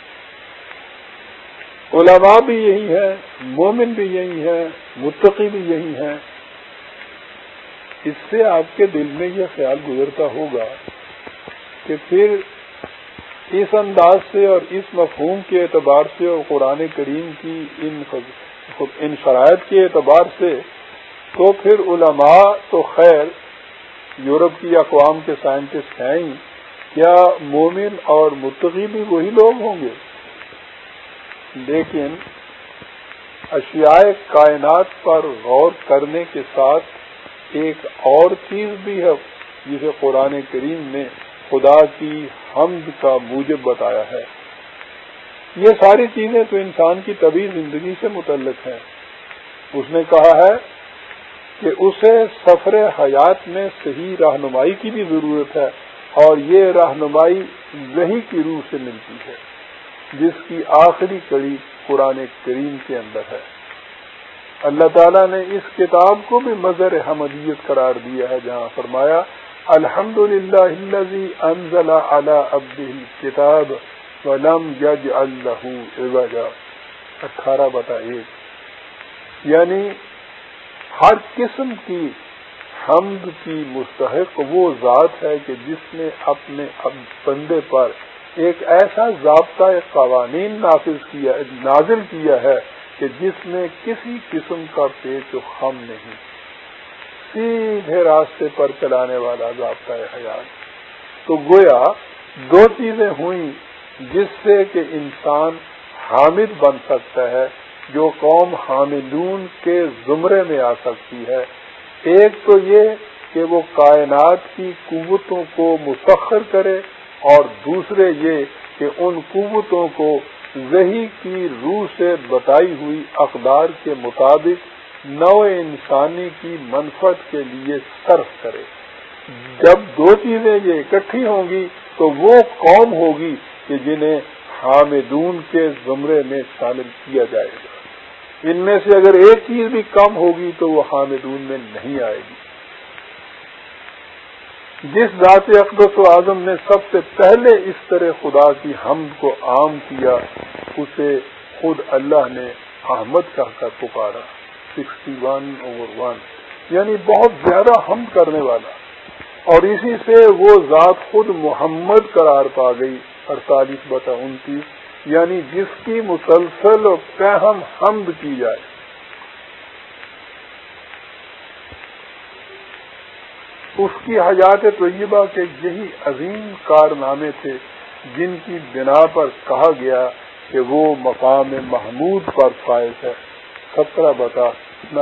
علماء بھی یہی ہیں، مومن بھی یہی ہیں، متقی بھی یہی ہیں۔ اس سے آپ کے دل میں یہ خیال گزرتا ہوگا کہ پھر اس انداز سے اور اس مفہوم کے اعتبار سے اور قرآن کریم کی ان ان شرائط کے اعتبار سے تو پھر علماء تو خیر یورپ کی اقوام کے سائنٹسٹ ہیں ہی، کیا مومن اور متقی بھی وہی لوگ ہوں گے؟ لیکن اشیاء کائنات پر غور کرنے کے ساتھ ایک اور چیز بھی ہے جسے قرآن کریم نے خدا کی حمد کا موجب بتایا ہے۔ یہ ساری چیزیں تو انسان کی طبعی زندگی سے متعلق ہیں۔ اس نے کہا ہے کہ اسے سفر حیات میں صحیح رہنمائی کی بھی ضرورت ہے، اور یہ رہنمائی وحی کی روح سے ملتی ہے۔ جس کی آخری کڑی قرآن کریم کے اندر ہے۔ اللہ تعالیٰ نے اس کتاب کو بھی مظہر حمدیت قرار دیا ہے، جہاں فرمایا الحمدللہ الذی انزل علی عبدہ الکتاب ولم یجعل لہ عوجا، اٹھارہ بتا ایک، یعنی ہر قسم کی حمد کی مستحق وہ ذات ہے کہ جس نے اپنے بندے پر ایک ایسا ضابطہ قوانین نافذ کیا نازل کیا ہے کہ جس میں کسی قسم کا پیچ و خم نہیں، سیدھے راستے پر چلانے والا ضابطہ حیات۔ تو گویا دو چیزیں ہوئیں جس سے کہ انسان حامد بن سکتا ہے، جو قوم حامدون کے زمرے میں آ سکتی ہے۔ ایک تو یہ کہ وہ کائنات کی قوتوں کو مسخر کرے، اور دوسرے یہ کہ ان قوتوں کو وحی کی روح سے بتائی ہوئی اقدار کے مطابق نوع انسانی کی منفعت کے لیے صرف کرے۔ جب دو چیزیں یہ اکٹھی ہوں گی تو وہ قوم ہوگی کہ جنہیں حامدون کے زمرے میں شامل کیا جائے گا۔ ان میں سے اگر ایک چیز بھی کم ہوگی تو وہ حامدون میں نہیں آئے گی۔ جس ذات اقدس و اعظم نے سب سے پہلے اس طرح خدا کی حمد کو عام کیا، اسے خود اللہ نے احمد کہہ کر پکارا، سکسٹی ون اوور ون، یعنی بہت زیادہ حمد کرنے والا، اور اسی سے وہ ذات خود محمد قرار پا گئی، اڑتالیس بتا انتیس، یعنی جس کی مسلسل اور پہم حمد کی جائے۔ اس کی حیات طیبہ کے یہی عظیم کارنامے تھے جن کی بنا پر کہا گیا کہ وہ مقام محمود پر فائز ہے، سترہ بتا نہ۔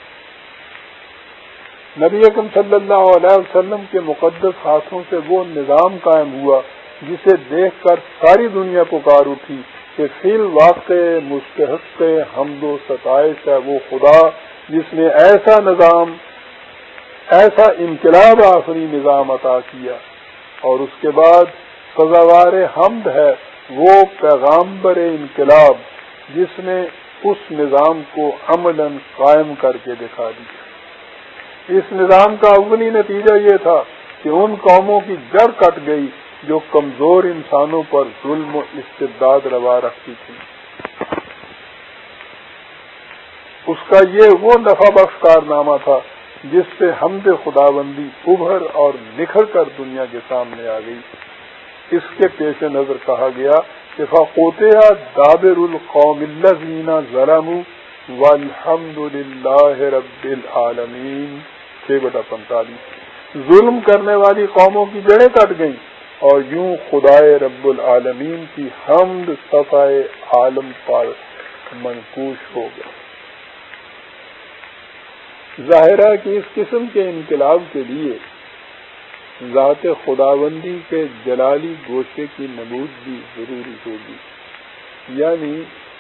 نبی اکرم صلی اللہ علیہ وسلم کے مقدس ہاتھوں سے وہ نظام قائم ہوا جسے دیکھ کر ساری دنیا پکار اٹھی کہ فی الواقع مستحق حمد و ستائش ہے وہ خدا جس نے ایسا نظام، ایسا انقلاب آفری نظام عطا کیا، اور اس کے بعد سزاوار حمد ہے وہ پیغامبر انقلاب جس نے اس نظام کو عملاً قائم کر کے دکھا دیا۔ اس نظام کا اولی نتیجہ یہ تھا کہ ان قوموں کی جڑ کٹ گئی جو کمزور انسانوں پر ظلم و استبداد روا رکھتی تھی۔ اس کا یہ وہ نفع بخش کارنامہ تھا جس سے حمد خداوندی ابھر اور نکھر کر دنیا کے سامنے آ گئی۔ اس کے پیش نظر کہا گیا کہ فَقُطِعَ دَابِرُ الْقَوْمِ الَّذِينَ ظَلَمُوا وَالْحَمْدُ لِلَّهِ رَبِّ الْعَالَمِينَ، چھ بٹا پینتالیس۔ ظلم کرنے والی قوموں کی جڑیں کٹ گئیں اور یوں خدائے رب العالمین کی حمد صفائے عالم پر منقوش ہو گئے۔ ظاہر ہے کہ اس قسم کے انقلاب کے لیے ذات خداوندی کے جلالی گوشے کی نمود بھی ضروری ہوگی، یعنی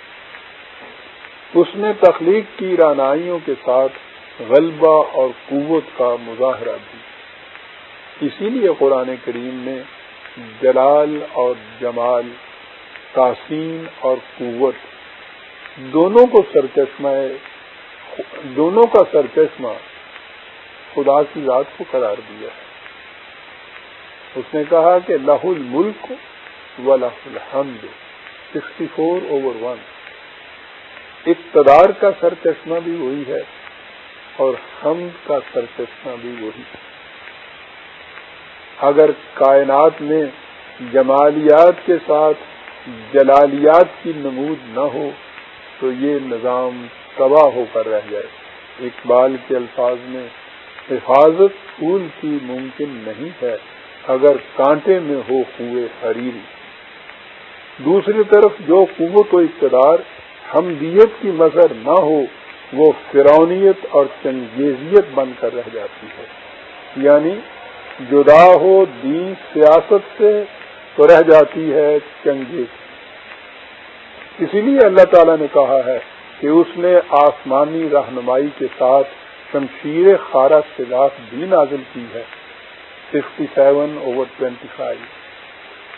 اس میں تخلیق کی رعنائیوں کے ساتھ غلبہ اور قوت کا مظاہرہ بھی۔ اسی لیے قرآن کریم میں جلال اور جمال، تحسین اور قوت دونوں کو سرچشمہ دونوں کا سرچشمہ خدا کی ذات کو قرار دیا ہے۔ اس نے کہا کہ لہ الملک و لہ الحمد، سکسٹی فور اوور ون۔ اقتدار کا سرچشمہ بھی وہی ہے اور حمد کا سرچشمہ بھی وہی ہے۔ اگر کائنات میں جمالیات کے ساتھ جلالیات کی نمود نہ ہو تو یہ نظام تباہ ہو کر رہ جائے۔ اقبال کے الفاظ میں حفاظت پھول کی ممکن نہیں ہے اگر کانٹے میں ہو خوئے حریری۔ دوسری طرف جو قوت و اقتدار حمدیت کی مظہر نہ ہو وہ فرعونیت اور چنگیزیت بن کر رہ جاتی ہے، یعنی جدا ہو دین سیاست سے تو رہ جاتی ہے چنگیز۔ اسی لیے اللہ تعالیٰ نے کہا ہے کہ اس نے آسمانی رہنمائی کے ساتھ شمشیر خارا سلاح بھی نازل کی ہے، fifty seven over twenty five.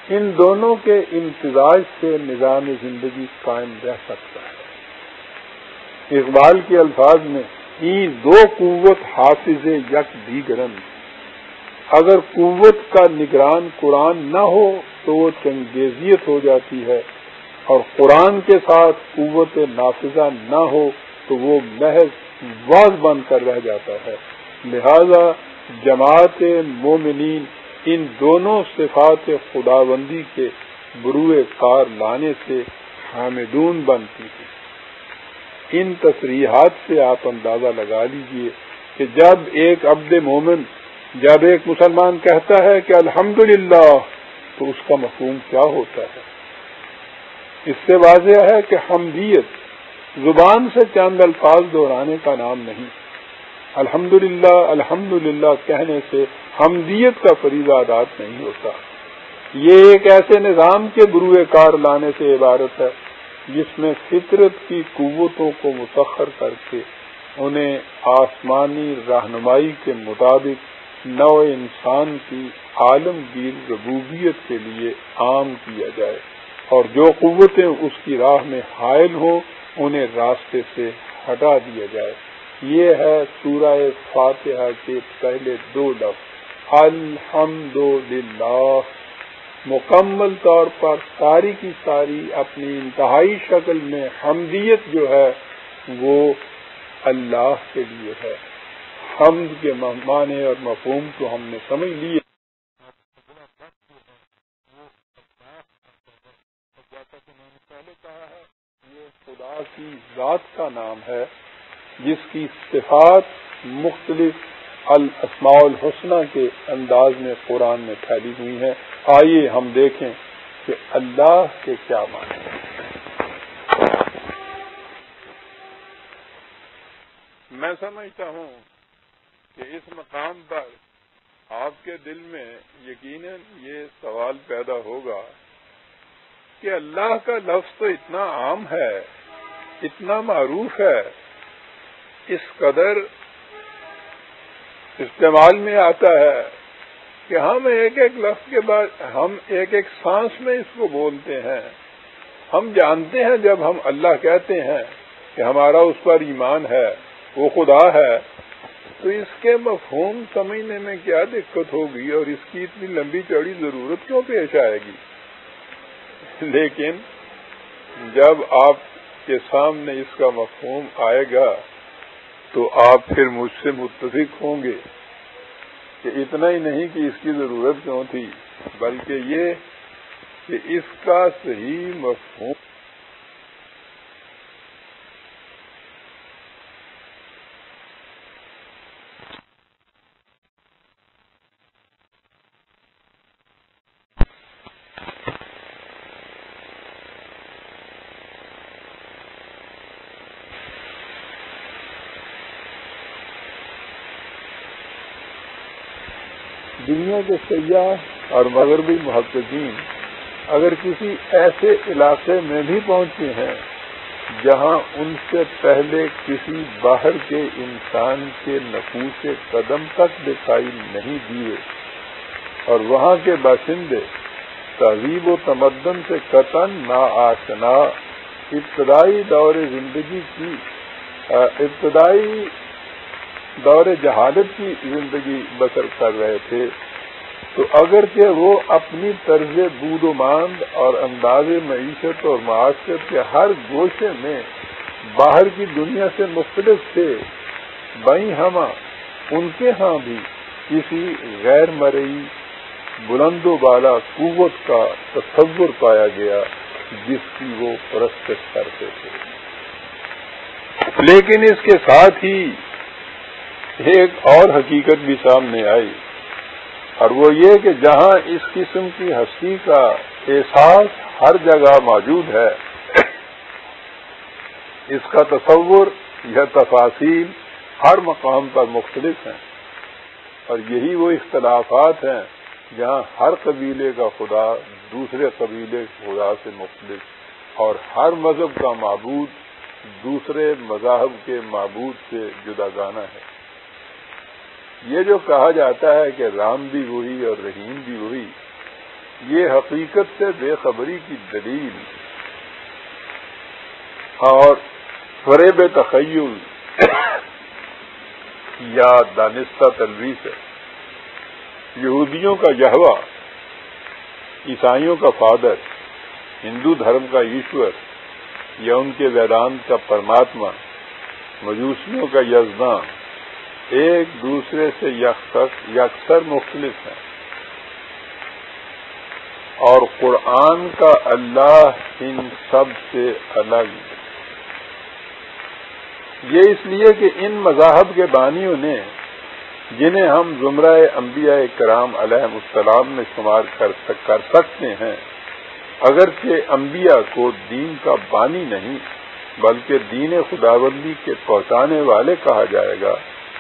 ان دونوں کے امتزاج سے نظام زندگی قائم رہ سکتا ہے۔ اقبال کے الفاظ میں این دو قوت حافظ یک دیگرن، اگر قوت کا نگران قرآن نہ ہو تو وہ چنگیزیت ہو جاتی ہے، اور قرآن کے ساتھ قوت نافذہ نہ ہو تو وہ محض واز بن کر رہ جاتا ہے۔ لہذا جماعت مومنین ان دونوں صفات خداوندی کے بروئے کار لانے سے حامدون بنتی ہے۔ ان تصریحات سے آپ اندازہ لگا لیجئے کہ جب ایک عبد مومن، جب ایک مسلمان کہتا ہے کہ الحمدللہ، تو اس کا مفہوم کیا ہوتا ہے۔ اس سے واضح ہے کہ حمدیت زبان سے چند الفاظ دہرانے کا نام نہیں۔ الحمدللہ الحمدللہ کہنے سے حمدیت کا فریضہ ادا نہیں ہوتا۔ یہ ایک ایسے نظام کے بروئے کار لانے سے عبارت ہے جس میں فطرت کی قوتوں کو مسخر کر کے انہیں آسمانی رہنمائی کے مطابق نوع انسان کی عالمگیر ربوبیت کے لیے عام کیا جائے، اور جو قوتیں اس کی راہ میں حائل ہوں انہیں راستے سے ہٹا دیا جائے۔ یہ ہے سورہ فاتحہ کے پہلے دو لفظ الحمدللہ۔ مکمل طور پر ساری کی ساری اپنی انتہائی شکل میں حمدیت جو ہے وہ اللہ کے لیے ہے۔ حمد کے معنی اور مفہوم کو ہم نے سمجھ لیے۔ جیسا کہ میں نے پہلے کہا ہے، یہ خدا کی ذات کا نام ہے جس کی صفات مختلف الاسماء الحسنہ کے انداز میں قرآن میں پھیلی ہوئی ہیں۔ آئیے ہم دیکھیں کہ اللہ کے کیا معنی ہیں۔ میں سمجھتا ہوں کہ اس مقام پر آپ کے دل میں یقیناً یہ سوال پیدا ہوگا کہ اللہ کا لفظ تو اتنا عام ہے، اتنا معروف ہے، اس قدر استعمال میں آتا ہے کہ ہم ایک ایک لفظ کے بعد ہم ایک ایک سانس میں اس کو بولتے ہیں۔ ہم جانتے ہیں جب ہم اللہ کہتے ہیں کہ ہمارا اس پر ایمان ہے، وہ خدا ہے، تو اس کے مفہوم سمجھنے میں کیا دقت ہوگی اور اس کی اتنی لمبی چوڑی ضرورت کیوں پیش آئے گی۔ لیکن جب آپ کے سامنے اس کا مفہوم آئے گا تو آپ پھر مجھ سے متفق ہوں گے کہ اتنا ہی نہیں کہ اس کی ضرورت کیوں تھی، بلکہ یہ کہ اس کا صحیح مفہوم دنیا کے سیاح اور مغربی محققین اگر کسی ایسے علاقے میں بھی پہنچے ہیں جہاں ان سے پہلے کسی باہر کے انسان کے نقوش قدم تک دکھائی نہیں دیے، اور وہاں کے باشندے تہذیب و تمدن سے قطعاً ناآشنا ابتدائی دور زندگی کی ابتدائی دور جہالت کی زندگی بسر کر رہے تھے، تو اگرچہ وہ اپنی طرز بود و ماند اور انداز معیشت اور معاشرت کے ہر گوشے میں باہر کی دنیا سے مختلف تھے، بائیں ہمہ ان کے ہاں بھی کسی غیر مرئی بلند و بالا قوت کا تصور پایا گیا جس کی وہ پرستش کرتے تھے۔ لیکن اس کے ساتھ ہی ایک اور حقیقت بھی سامنے آئی، اور وہ یہ کہ جہاں اس قسم کی ہستی کا احساس ہر جگہ موجود ہے، اس کا تصور یا تفاصیل ہر مقام پر مختلف ہیں، اور یہی وہ اختلافات ہیں جہاں ہر قبیلے کا خدا دوسرے قبیلے خدا سے مختلف، اور ہر مذہب کا معبود دوسرے مذاہب کے معبود سے جداگانہ ہے۔ یہ جو کہا جاتا ہے کہ رام بھی وہی اور رحیم بھی وہی، یہ حقیقت سے بے خبری کی دلیل اور فریب تخیل یا دانستہ تلویث ہے۔ یہودیوں کا یہوہ، عیسائیوں کا فادر، ہندو دھرم کا ایشور یا ان کے ویدانت کا پرماتما، مجوسیوں کا یزداں ایک دوسرے سے یکسر مختلف ہیں، اور قرآن کا اللہ ان سب سے الگ۔ یہ اس لیے کہ ان مذاہب کے بانیوں نے، جنہیں ہم زمرہ انبیاء کرام علیہم السلام میں شمار کر سکتے ہیں، اگرچہ انبیاء کو دین کا بانی نہیں بلکہ دین خداوندی کے پہنچانے والے کہا جائے گا،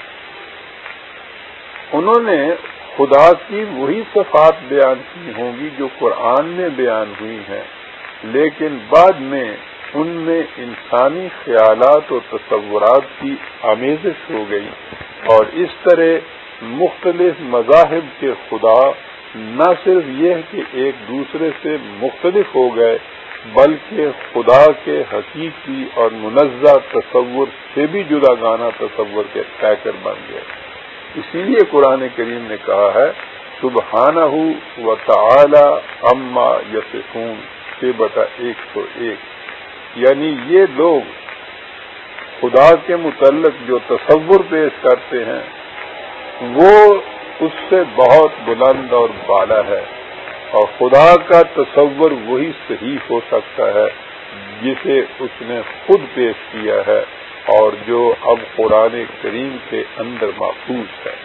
انہوں نے خدا کی وہی صفات بیان کی ہوں گی جو قرآن میں بیان ہوئی ہیں، لیکن بعد میں ان میں انسانی خیالات اور تصورات کی آمیزش ہو گئی، اور اس طرح مختلف مذاہب کے خدا نہ صرف یہ کہ ایک دوسرے سے مختلف ہو گئے بلکہ خدا کے حقیقی اور منزہ تصور سے بھی جدا گانا تصور کے پیکر بن گئے۔ اسی لیے قرآن کریم نے کہا ہے سبحانہ و تعالی عما یصفون چھ بٹا ایک سو ایک، یعنی یہ لوگ خدا کے متعلق جو تصور پیش کرتے ہیں وہ اس سے بہت بلند اور بالا ہے، اور خدا کا تصور وہی صحیح ہو سکتا ہے جسے اس نے خود پیش کیا ہے اور جو اب قرآن کریم کے اندر محفوظ ہے۔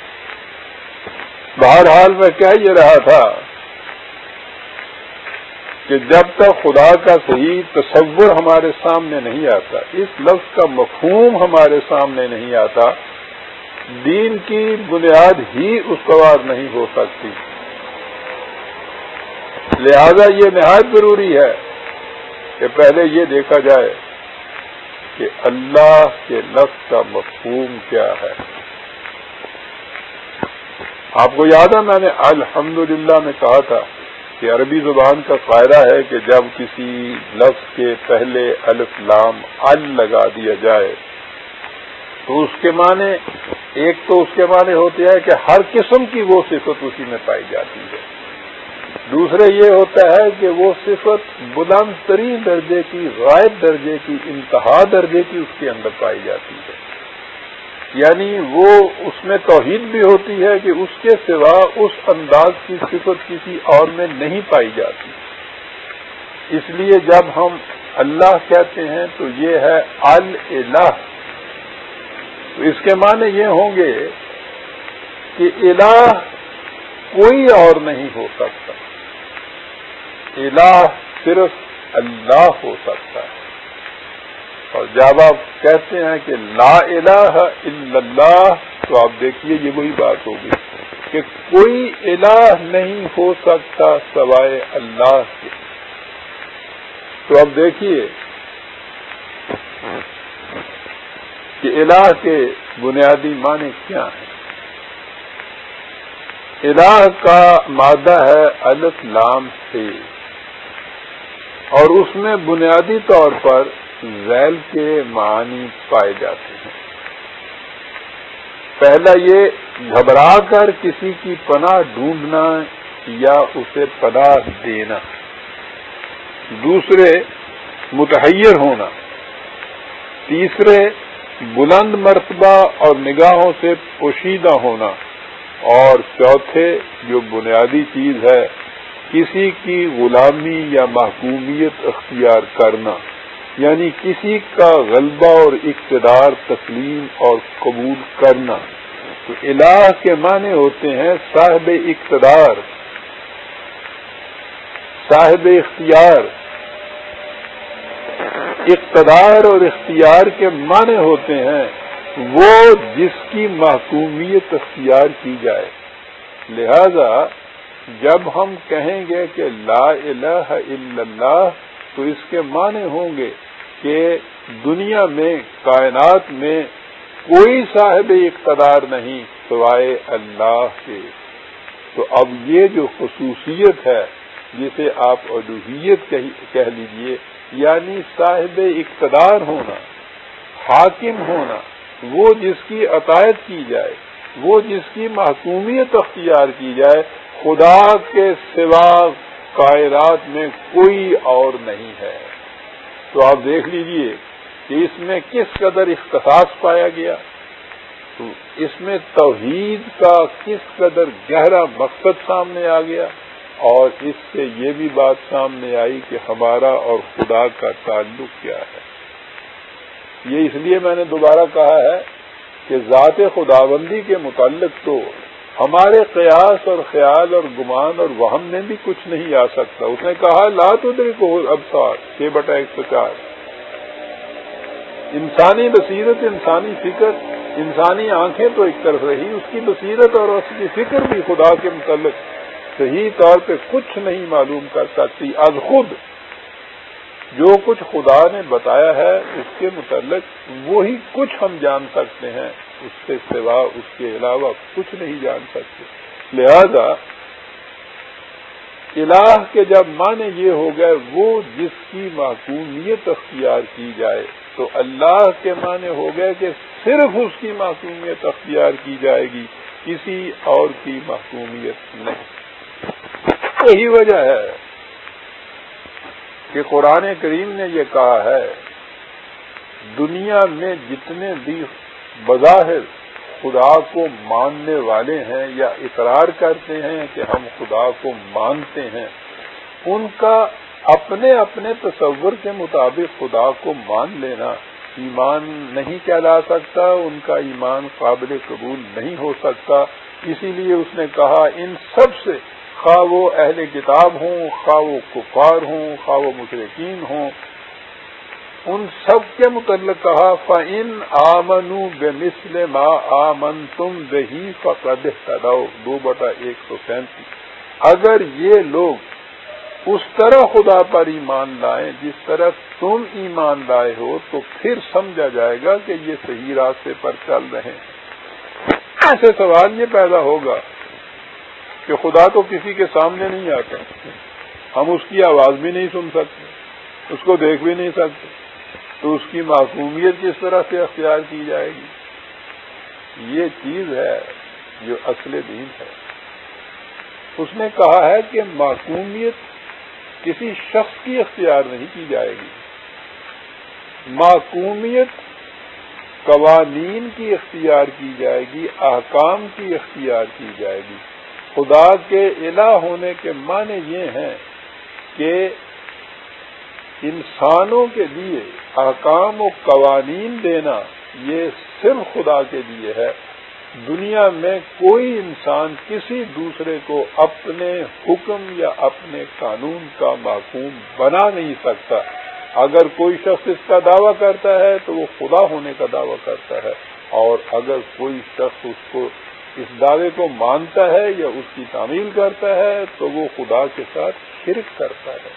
بہرحال میں کہہ یہ رہا تھا کہ جب تک خدا کا صحیح تصور ہمارے سامنے نہیں آتا، اس لفظ کا مفہوم ہمارے سامنے نہیں آتا، دین کی بنیاد ہی استوار نہیں ہو سکتی۔ لہذا یہ نہایت ضروری ہے کہ پہلے یہ دیکھا جائے کہ اللہ کے لفظ کا مفہوم کیا ہے۔ آپ کو یاد ہے میں نے الحمدللہ میں کہا تھا کہ عربی زبان کا قاعدہ ہے کہ جب کسی لفظ کے پہلے الف لام ال لگا دیا جائے تو اس کے معنی ایک تو اس کے معنی ہوتے ہیں کہ ہر قسم کی وہ صفت اسی میں پائی جاتی ہے، دوسرے یہ ہوتا ہے کہ وہ صفت بلند ترین درجے کی، غائب درجے کی، انتہا درجے کی اس کے اندر پائی جاتی ہے، یعنی وہ اس میں توحید بھی ہوتی ہے کہ اس کے سوا اس انداز کی صفت کسی اور میں نہیں پائی جاتی۔ اس لیے جب ہم اللہ کہتے ہیں تو یہ ہے الہ، تو اس کے معنی یہ ہوں گے کہ الہ کوئی اور نہیں ہو سکتا، الہ صرف اللہ ہو سکتا ہے۔ اور جب آپ کہتے ہیں کہ لا الہ الا اللہ تو آپ دیکھیے یہ وہی بات ہوگی کہ کوئی الہ نہیں ہو سکتا سوائے اللہ کے۔ تو اب دیکھیے کہ الہ کے بنیادی معنی کیا ہیں۔ الہ کا مادہ ہے الف لام سے، اور اس میں بنیادی طور پر ذیل کے معنی پائے جاتے ہیں۔ پہلا یہ گھبرا کر کسی کی پناہ ڈھونڈنا یا اسے پناہ دینا، دوسرے متحیر ہونا، تیسرے بلند مرتبہ اور نگاہوں سے پوشیدہ ہونا، اور چوتھے جو بنیادی چیز ہے کسی کی غلامی یا محکومیت اختیار کرنا، یعنی کسی کا غلبہ اور اقتدار تسلیم اور قبول کرنا۔ تو الہ کے معنی ہوتے ہیں صاحب اقتدار، صاحب اختیار۔ اقتدار اور اختیار کے معنی ہوتے ہیں وہ جس کی محکومیت اختیار کی جائے۔ لہذا جب ہم کہیں گے کہ لا الہ الا اللہ تو اس کے معنی ہوں گے کہ دنیا میں، کائنات میں کوئی صاحب اقتدار نہیں سوائے اللہ کے، تو اب یہ جو خصوصیت ہے جسے آپ الوہیت کہہ لیجئے، یعنی صاحب اقتدار ہونا، حاکم ہونا، وہ جس کی اطاعت کی جائے، وہ جس کی محکومیت اختیار کی جائے، خدا کے سوا کائنات میں کوئی اور نہیں ہے۔ تو آپ دیکھ لیجئے کہ اس میں کس قدر اختصاص پایا گیا، تو اس میں توحید کا کس قدر گہرا مقصد سامنے آ گیا، اور اس سے یہ بھی بات سامنے آئی کہ ہمارا اور خدا کا تعلق کیا ہے۔ یہ اس لیے میں نے دوبارہ کہا ہے کہ ذات خداوندی کے متعلق تو ہمارے قیاس اور خیال اور گمان اور وہم میں بھی کچھ نہیں آ سکتا۔ اس نے کہا لا تدرکہ الابصار، چھ بٹا ایک سو چار۔ انسانی بصیرت، انسانی فکر، انسانی آنکھیں تو ایک طرف رہی، اس کی بصیرت اور اس کی فکر بھی خدا کے متعلق صحیح طور پہ کچھ نہیں معلوم کر سکتی۔ از خود جو کچھ خدا نے بتایا ہے اس کے متعلق وہی کچھ ہم جان سکتے ہیں، اس سے سوا اس کے علاوہ کچھ نہیں جان سکتے۔ لہذا الہ کے جب معنی یہ ہو گئے وہ جس کی محکومیت اختیار کی جائے، تو اللہ کے معنی ہو گئے کہ صرف اس کی محکومیت اختیار کی جائے گی، کسی اور کی محکومیت نہیں۔ یہی وجہ ہے کہ قرآن کریم نے یہ کہا ہے دنیا میں جتنے بھی بظاہر خدا کو ماننے والے ہیں یا اقرار کرتے ہیں کہ ہم خدا کو مانتے ہیں، ان کا اپنے اپنے تصور کے مطابق خدا کو مان لینا ایمان نہیں کہلا سکتا، ان کا ایمان قابل قبول نہیں ہو سکتا۔ اسی لیے اس نے کہا ان سب سے، خواہ وہ اہل کتاب ہوں، خواہ وہ کفار ہوں، خواہ وہ مشرکین ہوں، ان سب کے متعلق کہا فَإِنْ آمَنُوا بِمِثْلِ مَا آمَنْتُمْ بِهِ فَقَدِ اهْتَدَوْا، دو بٹا ایک سو سینتیس۔ اگر یہ لوگ اس طرح خدا پر ایمان لائیں جس طرح تم ایمان لائے ہو تو پھر سمجھا جائے گا کہ یہ صحیح راستے پر چل رہے ہیں۔ ایسے سوال یہ پیدا ہوگا کہ خدا تو کسی کے سامنے نہیں آتا، ہم اس کی آواز بھی نہیں سن سکتے، اس کو دیکھ بھی نہیں سکتے، تو اس کی محکومیت کس طرح سے اختیار کی جائے گی؟ یہ چیز ہے جو اصل دین ہے۔ اس نے کہا ہے کہ محکومیت کسی شخص کی اختیار نہیں کی جائے گی، محکومیت قوانین کی اختیار کی جائے گی، احکام کی اختیار کی جائے گی۔ خدا کے الہ ہونے کے معنی یہ ہیں کہ انسانوں کے لیے احکام و قوانین دینا یہ صرف خدا کے لیے ہے۔ دنیا میں کوئی انسان کسی دوسرے کو اپنے حکم یا اپنے قانون کا محکوم بنا نہیں سکتا۔ اگر کوئی شخص اس کا دعویٰ کرتا ہے تو وہ خدا ہونے کا دعویٰ کرتا ہے، اور اگر کوئی شخص اس کو اس دعوے کو مانتا ہے یا اس کی تعمیل کرتا ہے تو وہ خدا کے ساتھ شرک کرتا ہے۔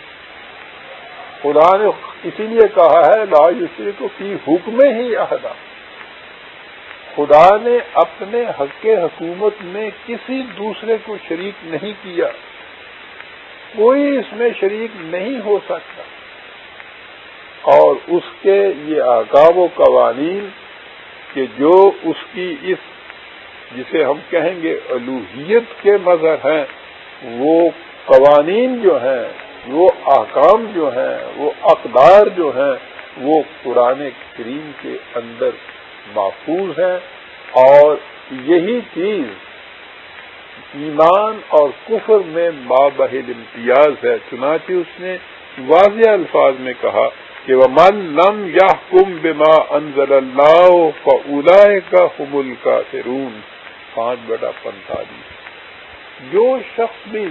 خدا نے اسی لیے کہا ہے لا یشرک فی حکم ہی احدا، خدا نے اپنے حق حکومت میں کسی دوسرے کو شریک نہیں کیا، کوئی اس میں شریک نہیں ہو سکتا، اور اس کے یہ احکام و قوانین کہ جو اس کی اس جسے ہم کہیں گے الوہیت کے مظہر ہیں، وہ قوانین جو ہیں، وہ احکام جو ہیں، وہ اقدار جو ہیں، وہ قرآن کریم کے اندر محفوظ ہیں، اور یہی چیز ایمان اور کفر میں مابہل امتیاز ہے۔ چنانچہ اس نے واضح الفاظ میں کہا کہ وَمَن لَّمْ يَحْكُم بِمَا أَنزَلَ اللَّهُ فَأُولَٰئِكَ هُمُ الْكَافِرُونَ، پانچ بٹا پینتالیس۔ جو شخص بھی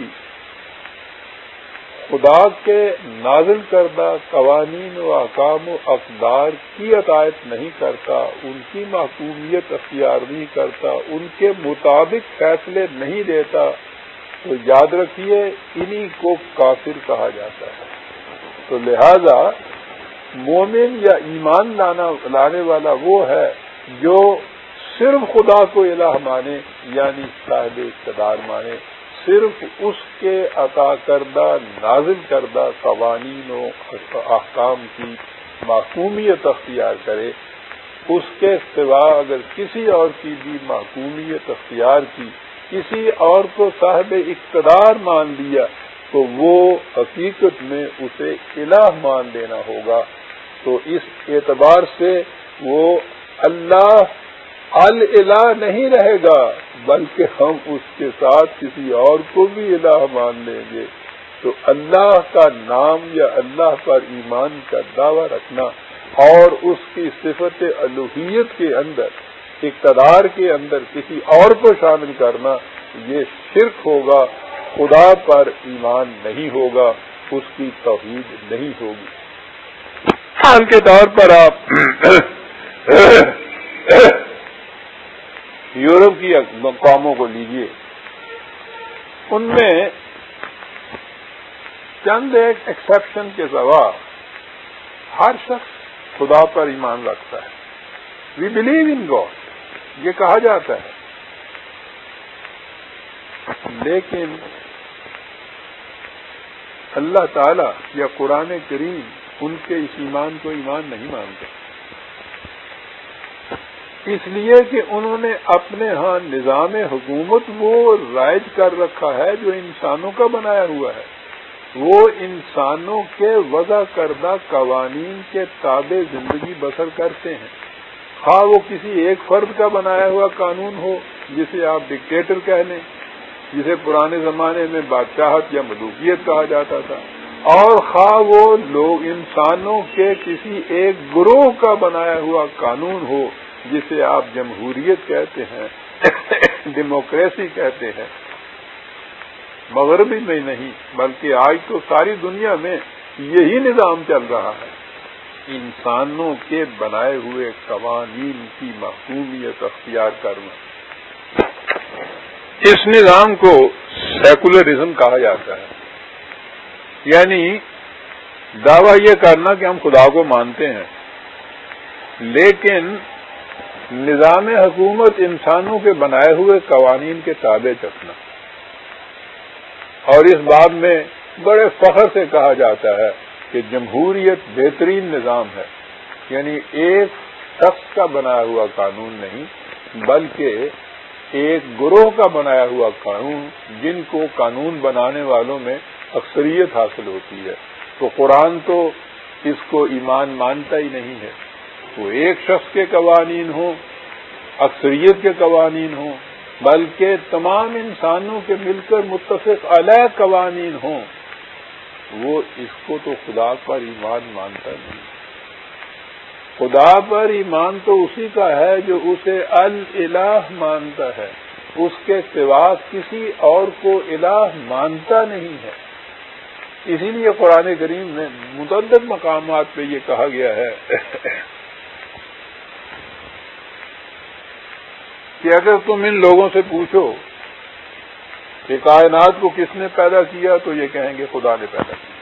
خدا کے نازل کردہ قوانین و احکام و اقدار کی اطاعت نہیں کرتا، ان کی محکومیت اختیار نہیں کرتا، ان کے مطابق فیصلے نہیں دیتا، تو یاد رکھیے انہی کو کافر کہا جاتا ہے۔ تو لہذا مومن یا ایمان لانا لانے والا وہ ہے جو صرف خدا کو الہ مانے یعنی صاحب اقتدار مانے، صرف اس کے عطا کردہ نازل کردہ قوانین و احکام کی محکومیت اختیار کرے، اس کے سوا اگر کسی اور کی بھی محکومیت اختیار کی، کسی اور کو صاحب اقتدار مان لیا، تو وہ حقیقت میں اسے الہ مان لینا ہوگا۔ تو اس اعتبار سے وہ اللہ الہ نہیں رہے گا، بلکہ ہم اس کے ساتھ کسی اور کو بھی الہ مان لیں گے۔ تو اللہ کا نام یا اللہ پر ایمان کا دعویٰ رکھنا اور اس کی صفت الوہیت کے اندر، اقتدار کے اندر کسی اور کو شامل کرنا، یہ شرک ہوگا، خدا پر ایمان نہیں ہوگا، اس کی توحید نہیں ہوگی۔ مثال کے طور پر آپ یورپ کی قوموں کو لیجئے، ان میں چند ایک ایکسیپشن کے سوا ہر شخص خدا پر ایمان رکھتا ہے۔ وی بلیو ان گاڈ، یہ کہا جاتا ہے، لیکن اللہ تعالی یا قرآن کریم ان کے اس ایمان کو ایمان نہیں مانتے، اس لیے کہ انہوں نے اپنے ہاں نظام حکومت وہ رائج کر رکھا ہے جو انسانوں کا بنایا ہوا ہے، وہ انسانوں کے وضع کردہ قوانین کے تابع زندگی بسر کرتے ہیں، خواہ وہ کسی ایک فرد کا بنایا ہوا قانون ہو جسے آپ ڈکٹیٹر کہہ لیں، جسے پرانے زمانے میں بادشاہت یا ملوکیت کہا جاتا تھا، اور خواہ وہ لوگ انسانوں کے کسی ایک گروہ کا بنایا ہوا قانون ہو جسے آپ جمہوریت کہتے ہیں، ڈیموکریسی کہتے ہیں۔ مغربی میں نہیں بلکہ آج تو ساری دنیا میں یہی نظام چل رہا ہے، انسانوں کے بنائے ہوئے قوانین کی محکومیت اختیار کرنا۔ اس نظام کو سیکولرزم کہا جاتا ہے، یعنی دعویٰ یہ کرنا کہ ہم خدا کو مانتے ہیں، لیکن نظام حکومت انسانوں کے بنائے ہوئے قوانین کے تابع رکھنا، اور اس بات میں بڑے فخر سے کہا جاتا ہے کہ جمہوریت بہترین نظام ہے، یعنی ایک شخص کا بنایا ہوا قانون نہیں بلکہ ایک گروہ کا بنایا ہوا قانون، جن کو قانون بنانے والوں میں اکثریت حاصل ہوتی ہے۔ تو قرآن تو اس کو ایمان مانتا ہی نہیں ہے، وہ ایک شخص کے قوانین ہوں، اکثریت کے قوانین ہوں، بلکہ تمام انسانوں کے مل کر متفق علیہ قوانین ہوں، وہ اس کو تو خدا پر ایمان مانتا نہیں۔ خدا پر ایمان تو اسی کا ہے جو اسے الہ مانتا ہے، اس کے سوا کسی اور کو الہ مانتا نہیں ہے۔ اسی لیے قرآن کریم میں متعدد مقامات پہ یہ کہا گیا ہے کہ اگر تم ان لوگوں سے پوچھو کہ کائنات کو کس نے پیدا کیا تو یہ کہیں گے خدا نے پیدا کیا۔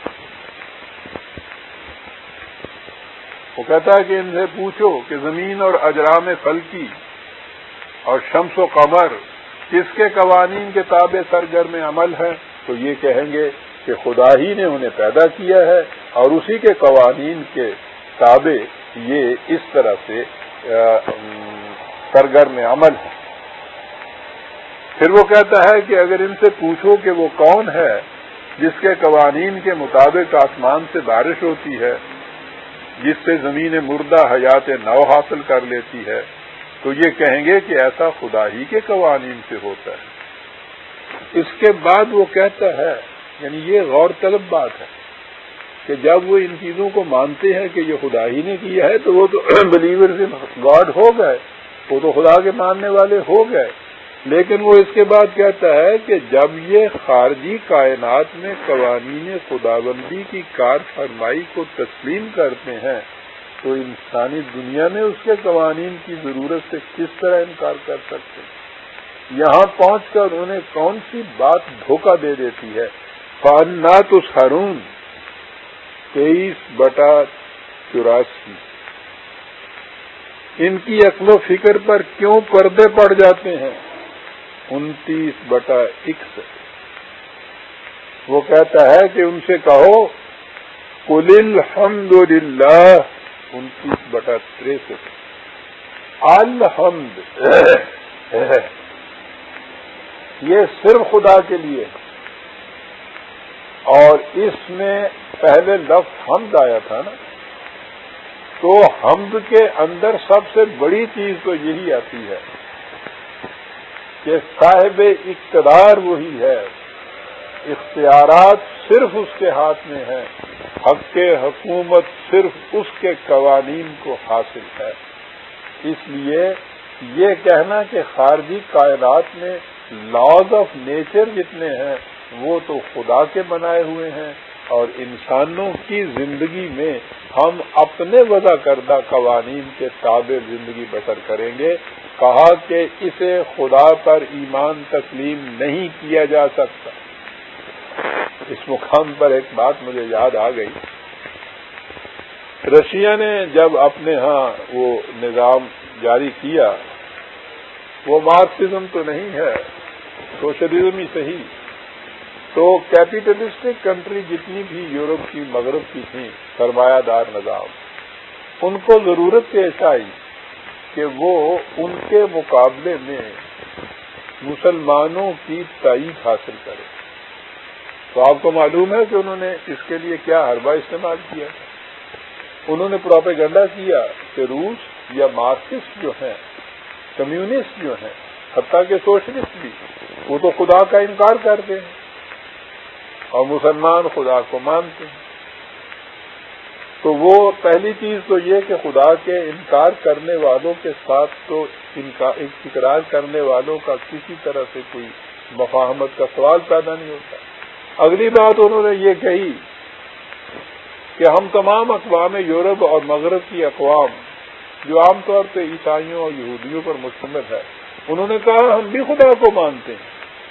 وہ کہتا ہے کہ ان سے پوچھو کہ زمین اور اجرام فلکی اور شمس و قمر کس کے قوانین کے تابع سرگرم عمل ہے، تو یہ کہیں گے کہ خدا ہی نے انہیں پیدا کیا ہے اور اسی کے قوانین کے تابع یہ اس طرح سے سرگرم عمل ہے۔ پھر وہ کہتا ہے کہ اگر ان سے پوچھو کہ وہ کون ہے جس کے قوانین کے مطابق آسمان سے بارش ہوتی ہے، جس سے زمین مردہ حیات نو حاصل کر لیتی ہے، تو یہ کہیں گے کہ ایسا خدا ہی کے قوانین سے ہوتا ہے۔ اس کے بعد وہ کہتا ہے، یعنی یہ غور طلب بات ہے کہ جب وہ ان چیزوں کو مانتے ہیں کہ یہ خدا ہی نے کیا ہے تو وہ تو بلیورز ان گاڈ ہو گئے، وہ تو خدا کے ماننے والے ہو گئے، لیکن وہ اس کے بعد کہتا ہے کہ جب یہ خارجی کائنات میں قوانین خداوندی کی کار فرمائی کو تسلیم کرتے ہیں تو انسانی دنیا میں اس کے قوانین کی ضرورت سے کس طرح انکار کر سکتے ہیں؟ یہاں پہنچ کر انہیں کون سی بات دھوکہ دے دیتی ہے؟ فَأَنَّىٰ تُسْحَرُونَ تیئیس بٹا چوراسی ان کی عقل و فکر پر کیوں پردے پڑ جاتے ہیں؟ انتیس بٹا اکسٹھ وہ کہتا ہے کہ ان سے کہو قل الحمد للہ، انتیس بٹا تریسٹھ الحمد یہ صرف خدا کے لیے، اور اس میں پہلے لفظ حمد آیا تھا نا، تو حمد کے اندر سب سے بڑی چیز تو یہی آتی ہے کہ صاحب اقتدار وہی ہے، اختیارات صرف اس کے ہاتھ میں ہیں، حق حکومت صرف اس کے قوانین کو حاصل ہے۔ اس لیے یہ کہنا کہ خارجی کائنات میں لاز آف نیچر جتنے ہیں وہ تو خدا کے بنائے ہوئے ہیں، اور انسانوں کی زندگی میں ہم اپنے وضع کردہ قوانین کے تابع زندگی بسر کریں گے۔ کہا کہ اسے خدا پر ایمان تسلیم نہیں کیا جا سکتا۔ اس مقام پر ایک بات مجھے یاد آ گئی، رشیا نے جب اپنے ہاں وہ نظام جاری کیا، وہ مارکسزم تو نہیں ہے، سوشلزم ہی صحیح، تو کیپیٹلسٹک کنٹری جتنی بھی یورپ کی مغرب کی تھیں سرمایہ دار نظام، ان کو ضرورت پیش آئی کہ وہ ان کے مقابلے میں مسلمانوں کی تائید حاصل کرے۔ تو آپ کو معلوم ہے کہ انہوں نے اس کے لیے کیا حربہ استعمال کیا؟ انہوں نے پروپیگنڈا کیا کہ روس یا مارکسسٹ جو ہیں، کمیونسٹ جو ہیں، حتیٰ کہ سوشلسٹ بھی، وہ تو خدا کا انکار کرتے ہیں اور مسلمان خدا کو مانتے ہیں۔ تو وہ پہلی چیز تو یہ کہ خدا کے انکار کرنے والوں کے ساتھ تو اقرار کرنے والوں کا کسی طرح سے کوئی مفاہمت کا سوال پیدا نہیں ہوتا۔ اگلی بات انہوں نے یہ کہی کہ ہم تمام اقوام یورپ اور مغرب کی اقوام جو عام طور پہ عیسائیوں اور یہودیوں پر مشتمل ہے، انہوں نے کہا ہم بھی خدا کو مانتے ہیں،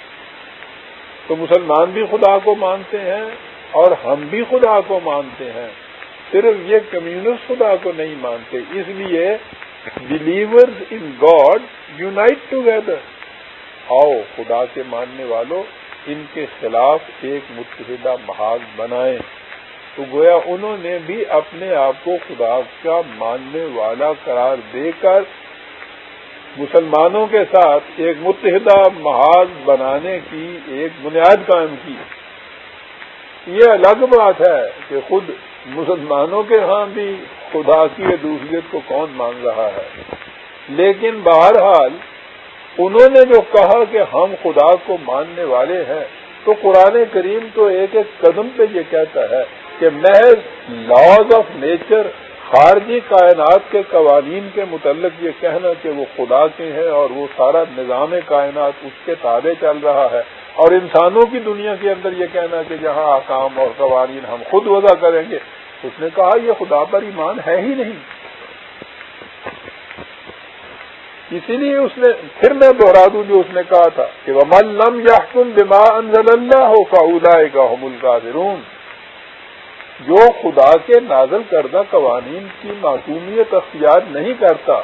تو مسلمان بھی خدا کو مانتے ہیں اور ہم بھی خدا کو مانتے ہیں، صرف یہ کمیونسٹ خدا کو نہیں مانتے۔ اس لیے believers in God unite together, آؤ خدا کے ماننے والوں ان کے خلاف ایک متحدہ محاذ بنائیں۔ تو گویا انہوں نے بھی اپنے آپ کو خدا کا ماننے والا قرار دے کر مسلمانوں کے ساتھ ایک متحدہ محاذ بنانے کی ایک بنیاد قائم کی۔ یہ الگ بات ہے کہ خود مسلمانوں کے ہاں بھی خدا کی الوہیت کو کون مان رہا ہے، لیکن بہرحال انہوں نے جو کہا کہ ہم خدا کو ماننے والے ہیں، تو قرآن کریم تو ایک ایک قدم پہ یہ کہتا ہے کہ محض لاز آف نیچر، خارجی کائنات کے قوانین کے متعلق یہ کہنا کہ وہ خدا کے ہیں اور وہ سارا نظام کائنات اس کے تابع چل رہا ہے، اور انسانوں کی دنیا کے اندر یہ کہنا کہ جہاں احکام اور قوانین ہم خود وضع کریں گے، اس نے کہا یہ خدا پر ایمان ہے ہی نہیں۔ اسی لیے اس نے پھر میں دوہرا دوں جو اس نے کہا تھا کہ وَمَن لَّمْ يَحْكُم بِمَا أَنزَلَ اللَّهُ فَأُولَٰئِكَ هُمُ الْكَافِرُونَ، جو خدا کے نازل کردہ قوانین کی معصومیت اختیار نہیں کرتا،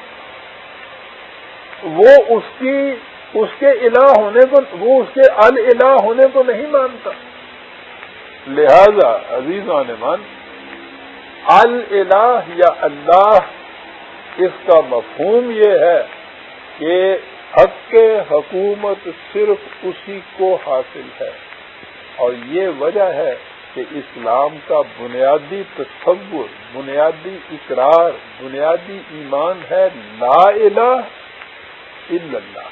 وہ اس کی اس کے الہ ہونے کو، وہ اس کے الالہ ہونے کو نہیں مانتا۔ لہذا عزیزان من، الالہ یا اللہ، اس کا مفہوم یہ ہے کہ حق حکومت صرف اسی کو حاصل ہے، اور یہ وجہ ہے کہ اسلام کا بنیادی تصور، بنیادی اقرار، بنیادی ایمان ہے لا الہ الا اللہ،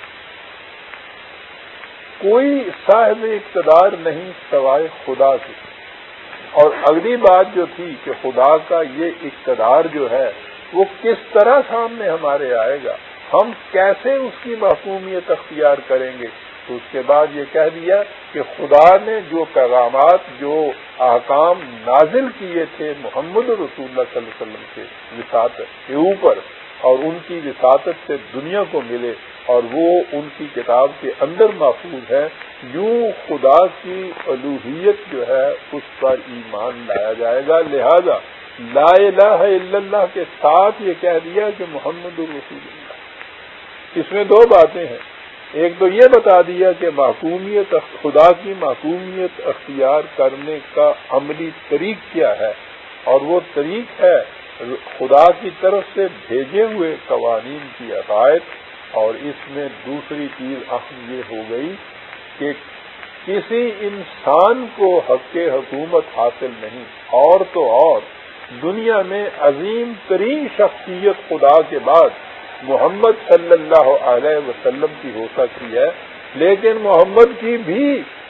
کوئی صاحب اقتدار نہیں سوائے خدا کے۔ اور اگلی بات جو تھی کہ خدا کا یہ اقتدار جو ہے وہ کس طرح سامنے ہمارے آئے گا، ہم کیسے اس کی محکومیت اختیار کریں گے، تو اس کے بعد یہ کہہ دیا کہ خدا نے جو پیغامات، جو احکام نازل کیے تھے محمد رسول اللہ صلی اللہ علیہ وسلم کے وساطت کے اوپر، اور ان کی وساطت سے دنیا کو ملے اور وہ ان کی کتاب کے اندر محفوظ ہے، یوں خدا کی الوہیت جو ہے اس پر ایمان لایا جائے گا۔ لہذا لا الہ الا اللہ کے ساتھ یہ کہہ دیا کہ محمد الرسول اللہ۔ اس میں دو باتیں ہیں، ایک تو یہ بتا دیا کہ محکومیت خدا کی محکومیت اختیار کرنے کا عملی طریق کیا ہے، اور وہ طریق ہے خدا کی طرف سے بھیجے ہوئے قوانین کی اطاعت۔ اور اس میں دوسری چیز اہم یہ ہو گئی کہ کسی انسان کو حق حکومت حاصل نہیں، اور تو اور دنیا میں عظیم ترین شخصیت خدا کے بعد محمد صلی اللہ علیہ وسلم کی ہو سکتی ہے، لیکن محمد کی بھی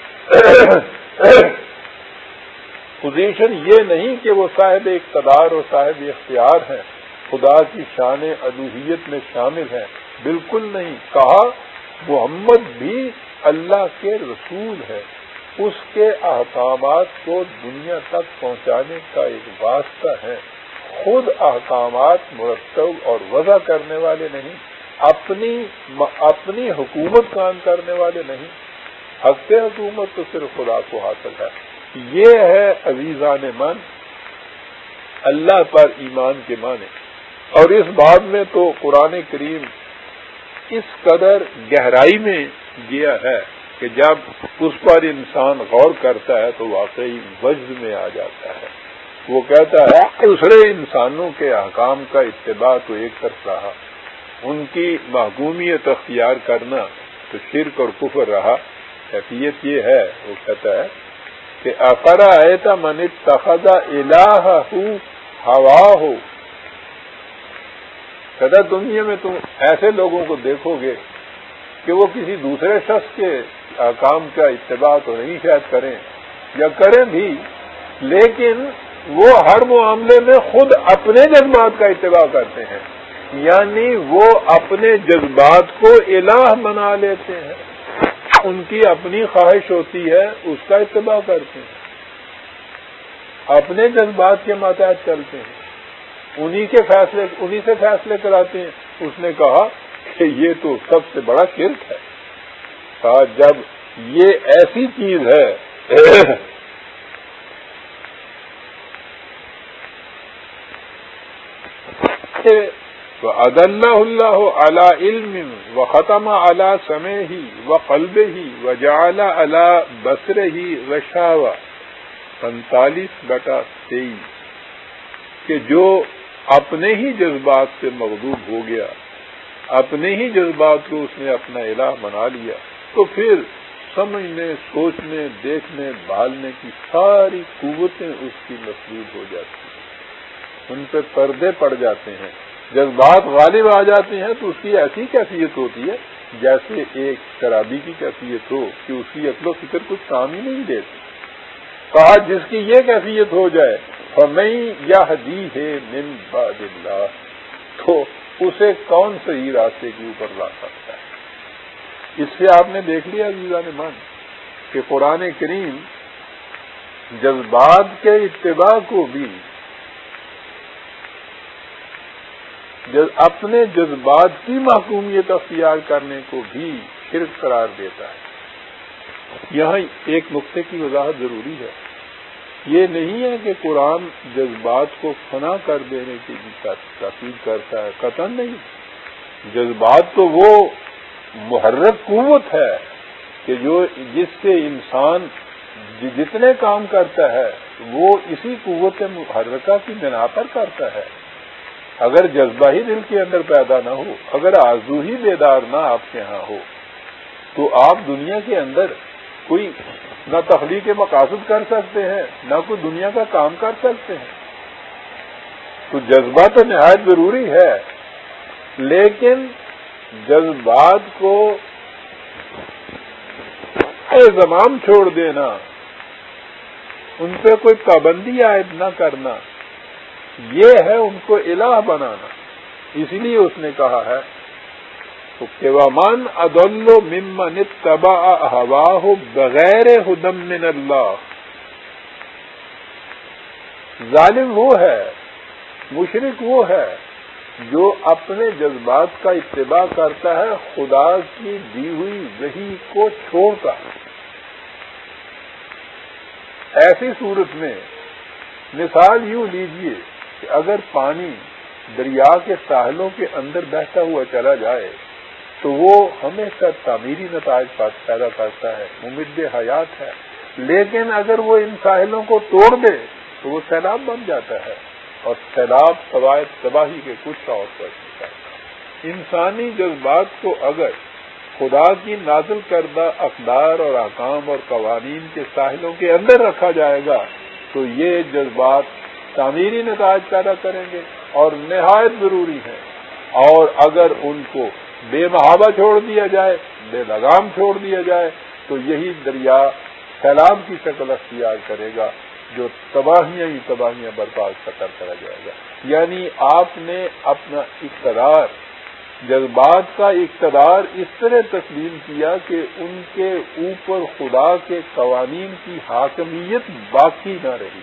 پوزیشن یہ نہیں کہ وہ صاحب اقتدار اور صاحب اختیار ہیں، خدا کی شان الوہیت میں شامل ہیں، بالکل نہیں۔ کہا محمد بھی اللہ کے رسول ہے، اس کے احکامات کو دنیا تک پہنچانے کا ایک واسطہ ہے، خود احکامات مرتب اور وضع کرنے والے نہیں، اپنی اپنی حکومت قائم کرنے والے نہیں، حق حکومت تو صرف خدا کو حاصل ہے۔ یہ ہے عزیزان من اللہ پر ایمان کے معنی۔ اور اس بات میں تو قرآن کریم اس قدر گہرائی میں گیا ہے کہ جب اس پر انسان غور کرتا ہے تو واقعی وجد میں آ جاتا ہے۔ وہ کہتا ہے دوسرے انسانوں کے احکام کا اتباع تو ایک طرف رہا، ان کی محکومیت اختیار کرنا تو شرک اور کفر رہا۔ کیفیت یہ ہے، وہ کہتا ہے کہ افرأیت من اتخذ الہہ ہواہ، کہتا دنیا میں تم ایسے لوگوں کو دیکھو گے کہ وہ کسی دوسرے شخص کے احکام کا اتباع تو نہیں شاید کریں، یا کریں بھی لیکن وہ ہر معاملے میں خود اپنے جذبات کا اتباع کرتے ہیں، یعنی وہ اپنے جذبات کو الہ بنا لیتے ہیں، ان کی اپنی خواہش ہوتی ہے اس کا اتباع کرتے ہیں، اپنے جذبات کے ماتحت چلتے ہیں، انہی کے فیصلے انہی سے فیصلے کراتے ہیں۔ اس نے کہا کہ یہ تو سب سے بڑا شرک ہے۔ کہا جب یہ ایسی چیز ہے وَأَدَلَّهُ اللَّهُ عَلَى عِلْمٍ وَخَتَمَ عَلَى سَمْعِهِ وَقَلْبِهِ وَجَعَلَ عَلَى بَصَرِهِ غِشَاوَةً پینتالیس بٹا تیئیس کہ جو اپنے ہی جذبات سے مغلوب ہو گیا، اپنے ہی جذبات کو اس نے اپنا الہ بنا لیا، تو پھر سمجھنے، سوچنے، دیکھنے، بھالنے کی ساری قوتیں اس کی مسلوب ہو جاتی ہیں، ان پہ پردے پڑ جاتے ہیں، جذبات غالب آ جاتے ہیں، تو اس کی ایسی کیفیت ہوتی ہے جیسے ایک شرابی کی کیفیت ہو کہ اس کی عقل و فکر کچھ کام ہی نہیں دیتی۔ کہا جس کی یہ کیفیت ہو جائے فَمَن يَهْدِيهِ مِن بَعْدِ اللَّهِ، تو اسے کون صحیح راستے کے اوپر لا سکتا ہے۔ اس سے آپ نے دیکھ لیا عزیزان من کہ قرآن کریم جذبات کے اتباع کو بھی، اپنے جذبات کی محکومیت اختیار کرنے کو بھی شرک قرار دیتا ہے۔ یہاں ایک نقطے کی وضاحت ضروری ہے، یہ نہیں ہے کہ قرآن جذبات کو فنا کر دینے کی تاکید کرتا ہے، قطعاً نہیں۔ جذبات تو وہ محرک قوت ہے کہ جو جس سے انسان جتنے کام کرتا ہے وہ اسی قوت محرکہ کی بنا پر کرتا ہے۔ اگر جذبہ ہی دل کے اندر پیدا نہ ہو، اگر آرزو ہی بیدار نہ آپ کے ہاں ہو، تو آپ دنیا کے اندر کوئی نہ تخلیق مقاصد کر سکتے ہیں، نہ کوئی دنیا کا کام کر سکتے ہیں۔ تو جذبہ تو نہایت ضروری ہے، لیکن جذبات کو زمام چھوڑ دینا، ان پہ کوئی پابندی عائد نہ کرنا، یہ ہے ان کو الہ بنانا۔ اس لیے اس نے کہا ہے کہ وَمَنْ أَضَلُّ مِمَّنِ اتَّبَعَ هَوَاهُ بِغَيْرِ هُدًى مِّنَ اللَّهِ، ظالم وہ ہے، مشرک وہ ہے جو اپنے جذبات کا اتباع کرتا ہے خدا کی دی ہوئی وحی کو چھوڑ کر۔ ایسی صورت میں مثال یوں لیجئے کہ اگر پانی دریا کے ساحلوں کے اندر بہتا ہوا چلا جائے تو وہ ہمیشہ تعمیری نتائج پیدا کرتا ہے، ممد حیات ہے، لیکن اگر وہ ان ساحلوں کو توڑ دے تو وہ سیلاب بن جاتا ہے، اور سیلاب قواعد تباہی کے کچھ اور پر انسانی جذبات کو اگر خدا کی نازل کردہ اقدار اور احکام اور قوانین کے ساحلوں کے اندر رکھا جائے گا تو یہ جذبات تعمیری نتائج پیدا کریں گے اور نہایت ضروری ہے، اور اگر ان کو بے محابہ چھوڑ دیا جائے، بے لگام چھوڑ دیا جائے تو یہی دریا سیلاب کی شکل اختیار کرے گا جو تباہیاں ہی تباہیاں برپا کرتا جائے گا۔ یعنی آپ نے اپنا اقتدار، جذبات کا اقتدار اس طرح تسلیم کیا کہ ان کے اوپر خدا کے قوانین کی حاکمیت باقی نہ رہی۔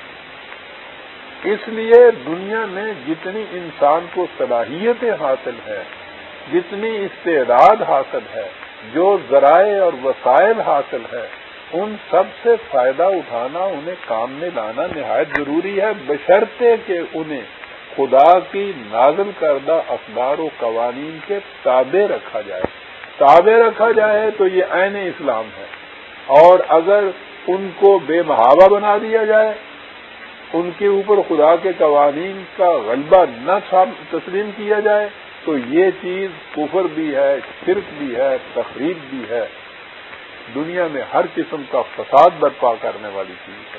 اس لیے دنیا میں جتنی انسان کو صلاحیتیں حاصل ہیں، جتنی استعداد حاصل ہے، جو ذرائع اور وسائل حاصل ہے، ان سب سے فائدہ اٹھانا، انہیں کام میں لانا نہایت ضروری ہے، بشرطے کہ انہیں خدا کی نازل کردہ اقدار و قوانین کے تابع رکھا جائے۔ تابع رکھا جائے تو یہ عین اسلام ہے، اور اگر ان کو بے محابہ بنا دیا جائے، ان کے اوپر خدا کے قوانین کا غلبہ نہ تسلیم کیا جائے تو یہ چیز کفر بھی ہے، شرک بھی ہے، تخریب بھی ہے، دنیا میں ہر قسم کا فساد برپا کرنے والی چیز ہے۔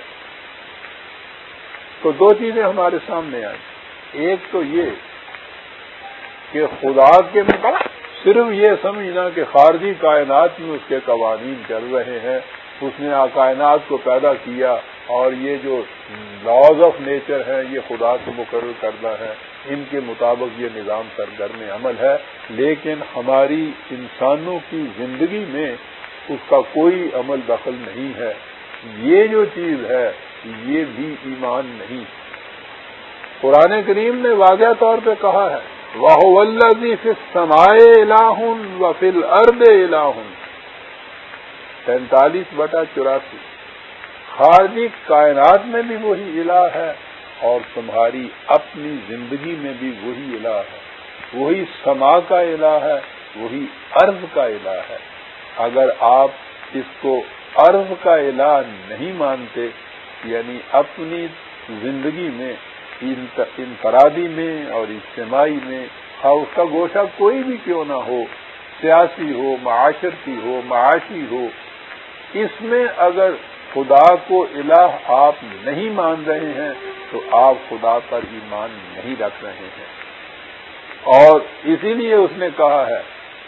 تو دو چیزیں ہمارے سامنے آئیں، ایک تو یہ کہ خدا کے صرف یہ سمجھنا کہ خارجی کائنات میں اس کے قوانین چل رہے ہیں، اس نے کائنات کو پیدا کیا اور یہ جو لاز آف نیچر ہیں یہ خدا سے مقرر کردہ ہے، ان کے مطابق یہ نظام سرگرم عمل ہے، لیکن ہماری انسانوں کی زندگی میں اس کا کوئی عمل دخل نہیں ہے، یہ جو چیز ہے یہ بھی ایمان نہیں۔ قرآن کریم نے واضح طور پہ کہا ہے وَهُوَ الَّذِي فِي السَّمَاءِ إِلَٰهٌ وَفِي الْأَرْضِ إِلَٰهٌ، پینتالیس بٹا چوراسی۔ خارجی کائنات میں بھی وہی الہ ہے اور تمہاری اپنی زندگی میں بھی وہی الہ ہے، وہی سما کا الہ ہے، وہی ارض کا الہ ہے۔ اگر آپ اس کو ارض کا الہ نہیں مانتے، یعنی اپنی زندگی میں انفرادی میں اور اجتماعی میں، اور اس کا گوشہ کوئی بھی کیوں نہ ہو، سیاسی ہو، معاشرتی ہو، معاشی ہو، اس میں اگر خدا کو الہ آپ نہیں مان رہے ہیں تو آپ خدا پر ایمان نہیں رکھ رہے ہیں، اور اسی لیے اس نے کہا ہے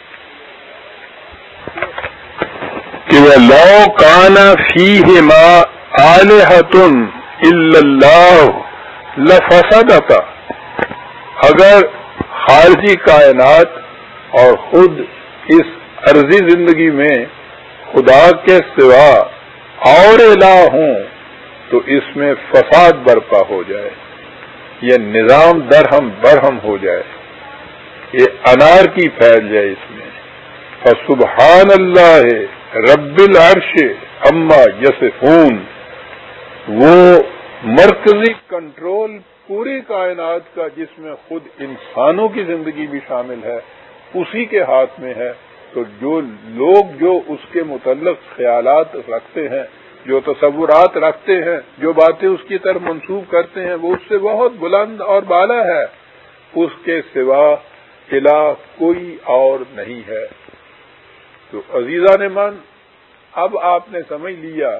کہ لَوْ كَانَ فِيهِمَا آلِهَةٌ إِلَّا اللَّهُ لَفَسَدَتَا، اگر خارجی کائنات اور خود اس عرضی زندگی میں خدا کے سوا اور الہ ہوں تو اس میں فساد برپا ہو جائے، یہ نظام درہم برہم ہو جائے، یہ انارکی پھیل جائے اس میں۔ فسبحان اللہ رب العرش اما یصفون، وہ مرکزی کنٹرول پوری کائنات کا جس میں خود انسانوں کی زندگی بھی شامل ہے اسی کے ہاتھ میں ہے، تو جو لوگ جو اس کے متعلق خیالات رکھتے ہیں، جو تصورات رکھتے ہیں، جو باتیں اس کی طرف منسوب کرتے ہیں، وہ اس سے بہت بلند اور بالا ہے، اس کے سوا الہ کوئی اور نہیں ہے۔ تو عزیزان من، اب آپ نے سمجھ لیا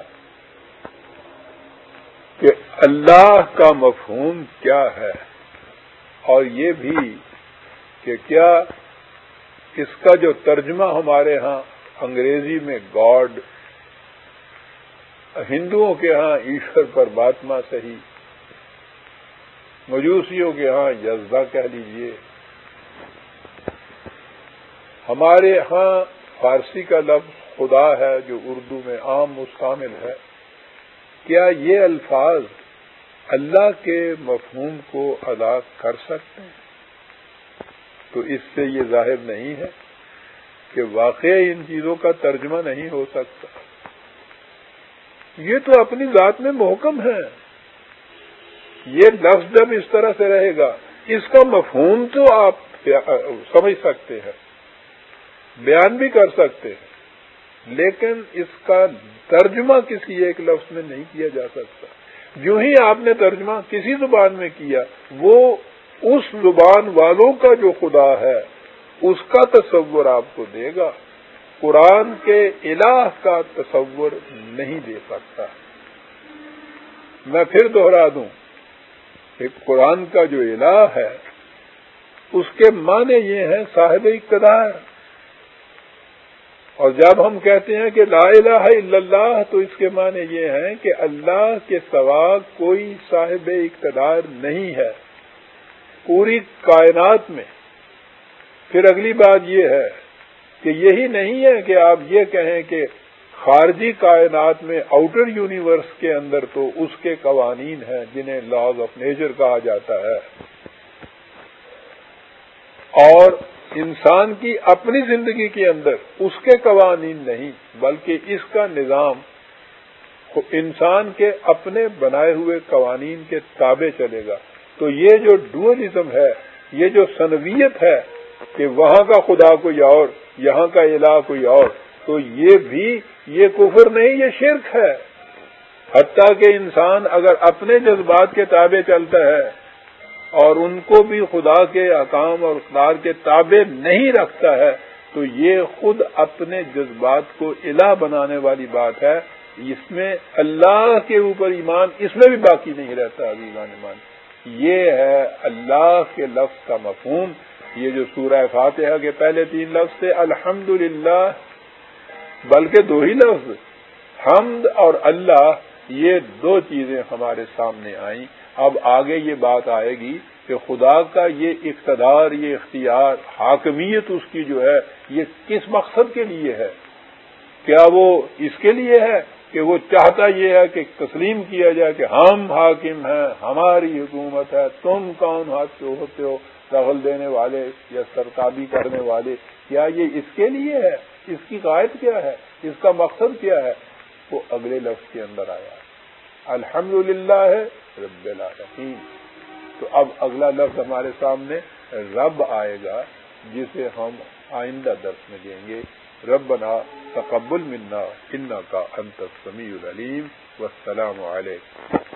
کہ اللہ کا مفہوم کیا ہے، اور یہ بھی کہ کیا اس کا جو ترجمہ ہمارے ہاں انگریزی میں گاڈ، ہندوؤں کے ہاں ایشور پرماتما صحیح، مجوسیوں کے ہاں یزدا کہہ لیجئے، ہمارے ہاں فارسی کا لفظ خدا ہے جو اردو میں عام مستعمل ہے، کیا یہ الفاظ اللہ کے مفہوم کو ادا کر سکتے ہیں؟ تو اس سے یہ ظاہر نہیں ہے کہ واقعی ان چیزوں کا ترجمہ نہیں ہو سکتا، یہ تو اپنی ذات میں محکم ہے، یہ لفظ جب اس طرح سے رہے گا، اس کا مفہوم تو آپ سمجھ سکتے ہیں، بیان بھی کر سکتے ہیں، لیکن اس کا ترجمہ کسی ایک لفظ میں نہیں کیا جا سکتا۔ جو ہی آپ نے ترجمہ کسی زبان میں کیا، وہ اس زبان والوں کا جو خدا ہے اس کا تصور آپ کو دے گا، قرآن کے الہ کا تصور نہیں دے سکتا۔ میں پھر دوہرا دوں کہ قرآن کا جو الہ ہے اس کے معنی یہ ہیں صاحب اقتدار، اور جب ہم کہتے ہیں کہ لا الہ الا اللہ تو اس کے معنی یہ ہیں کہ اللہ کے سوا کوئی صاحب اقتدار نہیں ہے پوری کائنات میں۔ پھر اگلی بات یہ ہے کہ یہی نہیں ہے کہ آپ یہ کہیں کہ خارجی کائنات میں آؤٹر یونیورس کے اندر تو اس کے قوانین ہیں جنہیں لاز آف نیچر کہا جاتا ہے، اور انسان کی اپنی زندگی کے اندر اس کے قوانین نہیں، بلکہ اس کا نظام انسان کے اپنے بنائے ہوئے قوانین کے تابع چلے گا۔ تو یہ جو ڈوئلزم ہے، یہ جو ثنویت ہے کہ وہاں کا خدا کوئی اور یہاں کا الہ کوئی اور، تو یہ بھی یہ کفر نہیں، یہ شرک ہے۔ حتیٰ کہ انسان اگر اپنے جذبات کے تابع چلتا ہے اور ان کو بھی خدا کے احکام اور اقدار کے تابع نہیں رکھتا ہے، تو یہ خود اپنے جذبات کو الہ بنانے والی بات ہے۔ اس میں اللہ کے اوپر ایمان اس میں بھی باقی نہیں رہتا۔ عزیزان ایمان، یہ ہے اللہ کے لفظ کا مفہوم۔ یہ جو سورہ فاتحہ کے پہلے تین لفظ تھے الحمدللہ، بلکہ دو ہی لفظ حمد اور اللہ، یہ دو چیزیں ہمارے سامنے آئیں۔ اب آگے یہ بات آئے گی کہ خدا کا یہ اقتدار، یہ اختیار، حاکمیت اس کی جو ہے، یہ کس مقصد کے لیے ہے؟ کیا وہ اس کے لیے ہے کہ وہ چاہتا یہ ہے کہ تسلیم کیا جائے کہ ہم حاکم ہیں، ہماری حکومت ہے، تم کون ہوتے ہو دخل دینے والے یا سرتابی کرنے والے؟ کیا یہ اس کے لیے ہے؟ اس کی غائب کیا ہے؟ اس کا مقصد کیا ہے؟ وہ اگلے لفظ کے اندر آیا الحمدللہ رب العالمین۔ تو اب اگلا لفظ ہمارے سامنے رب آئے گا، جسے ہم آئندہ درس میں دیں گے۔ ربنا تقبل منا انک انت السمیع العلیم، والسلام علیکم۔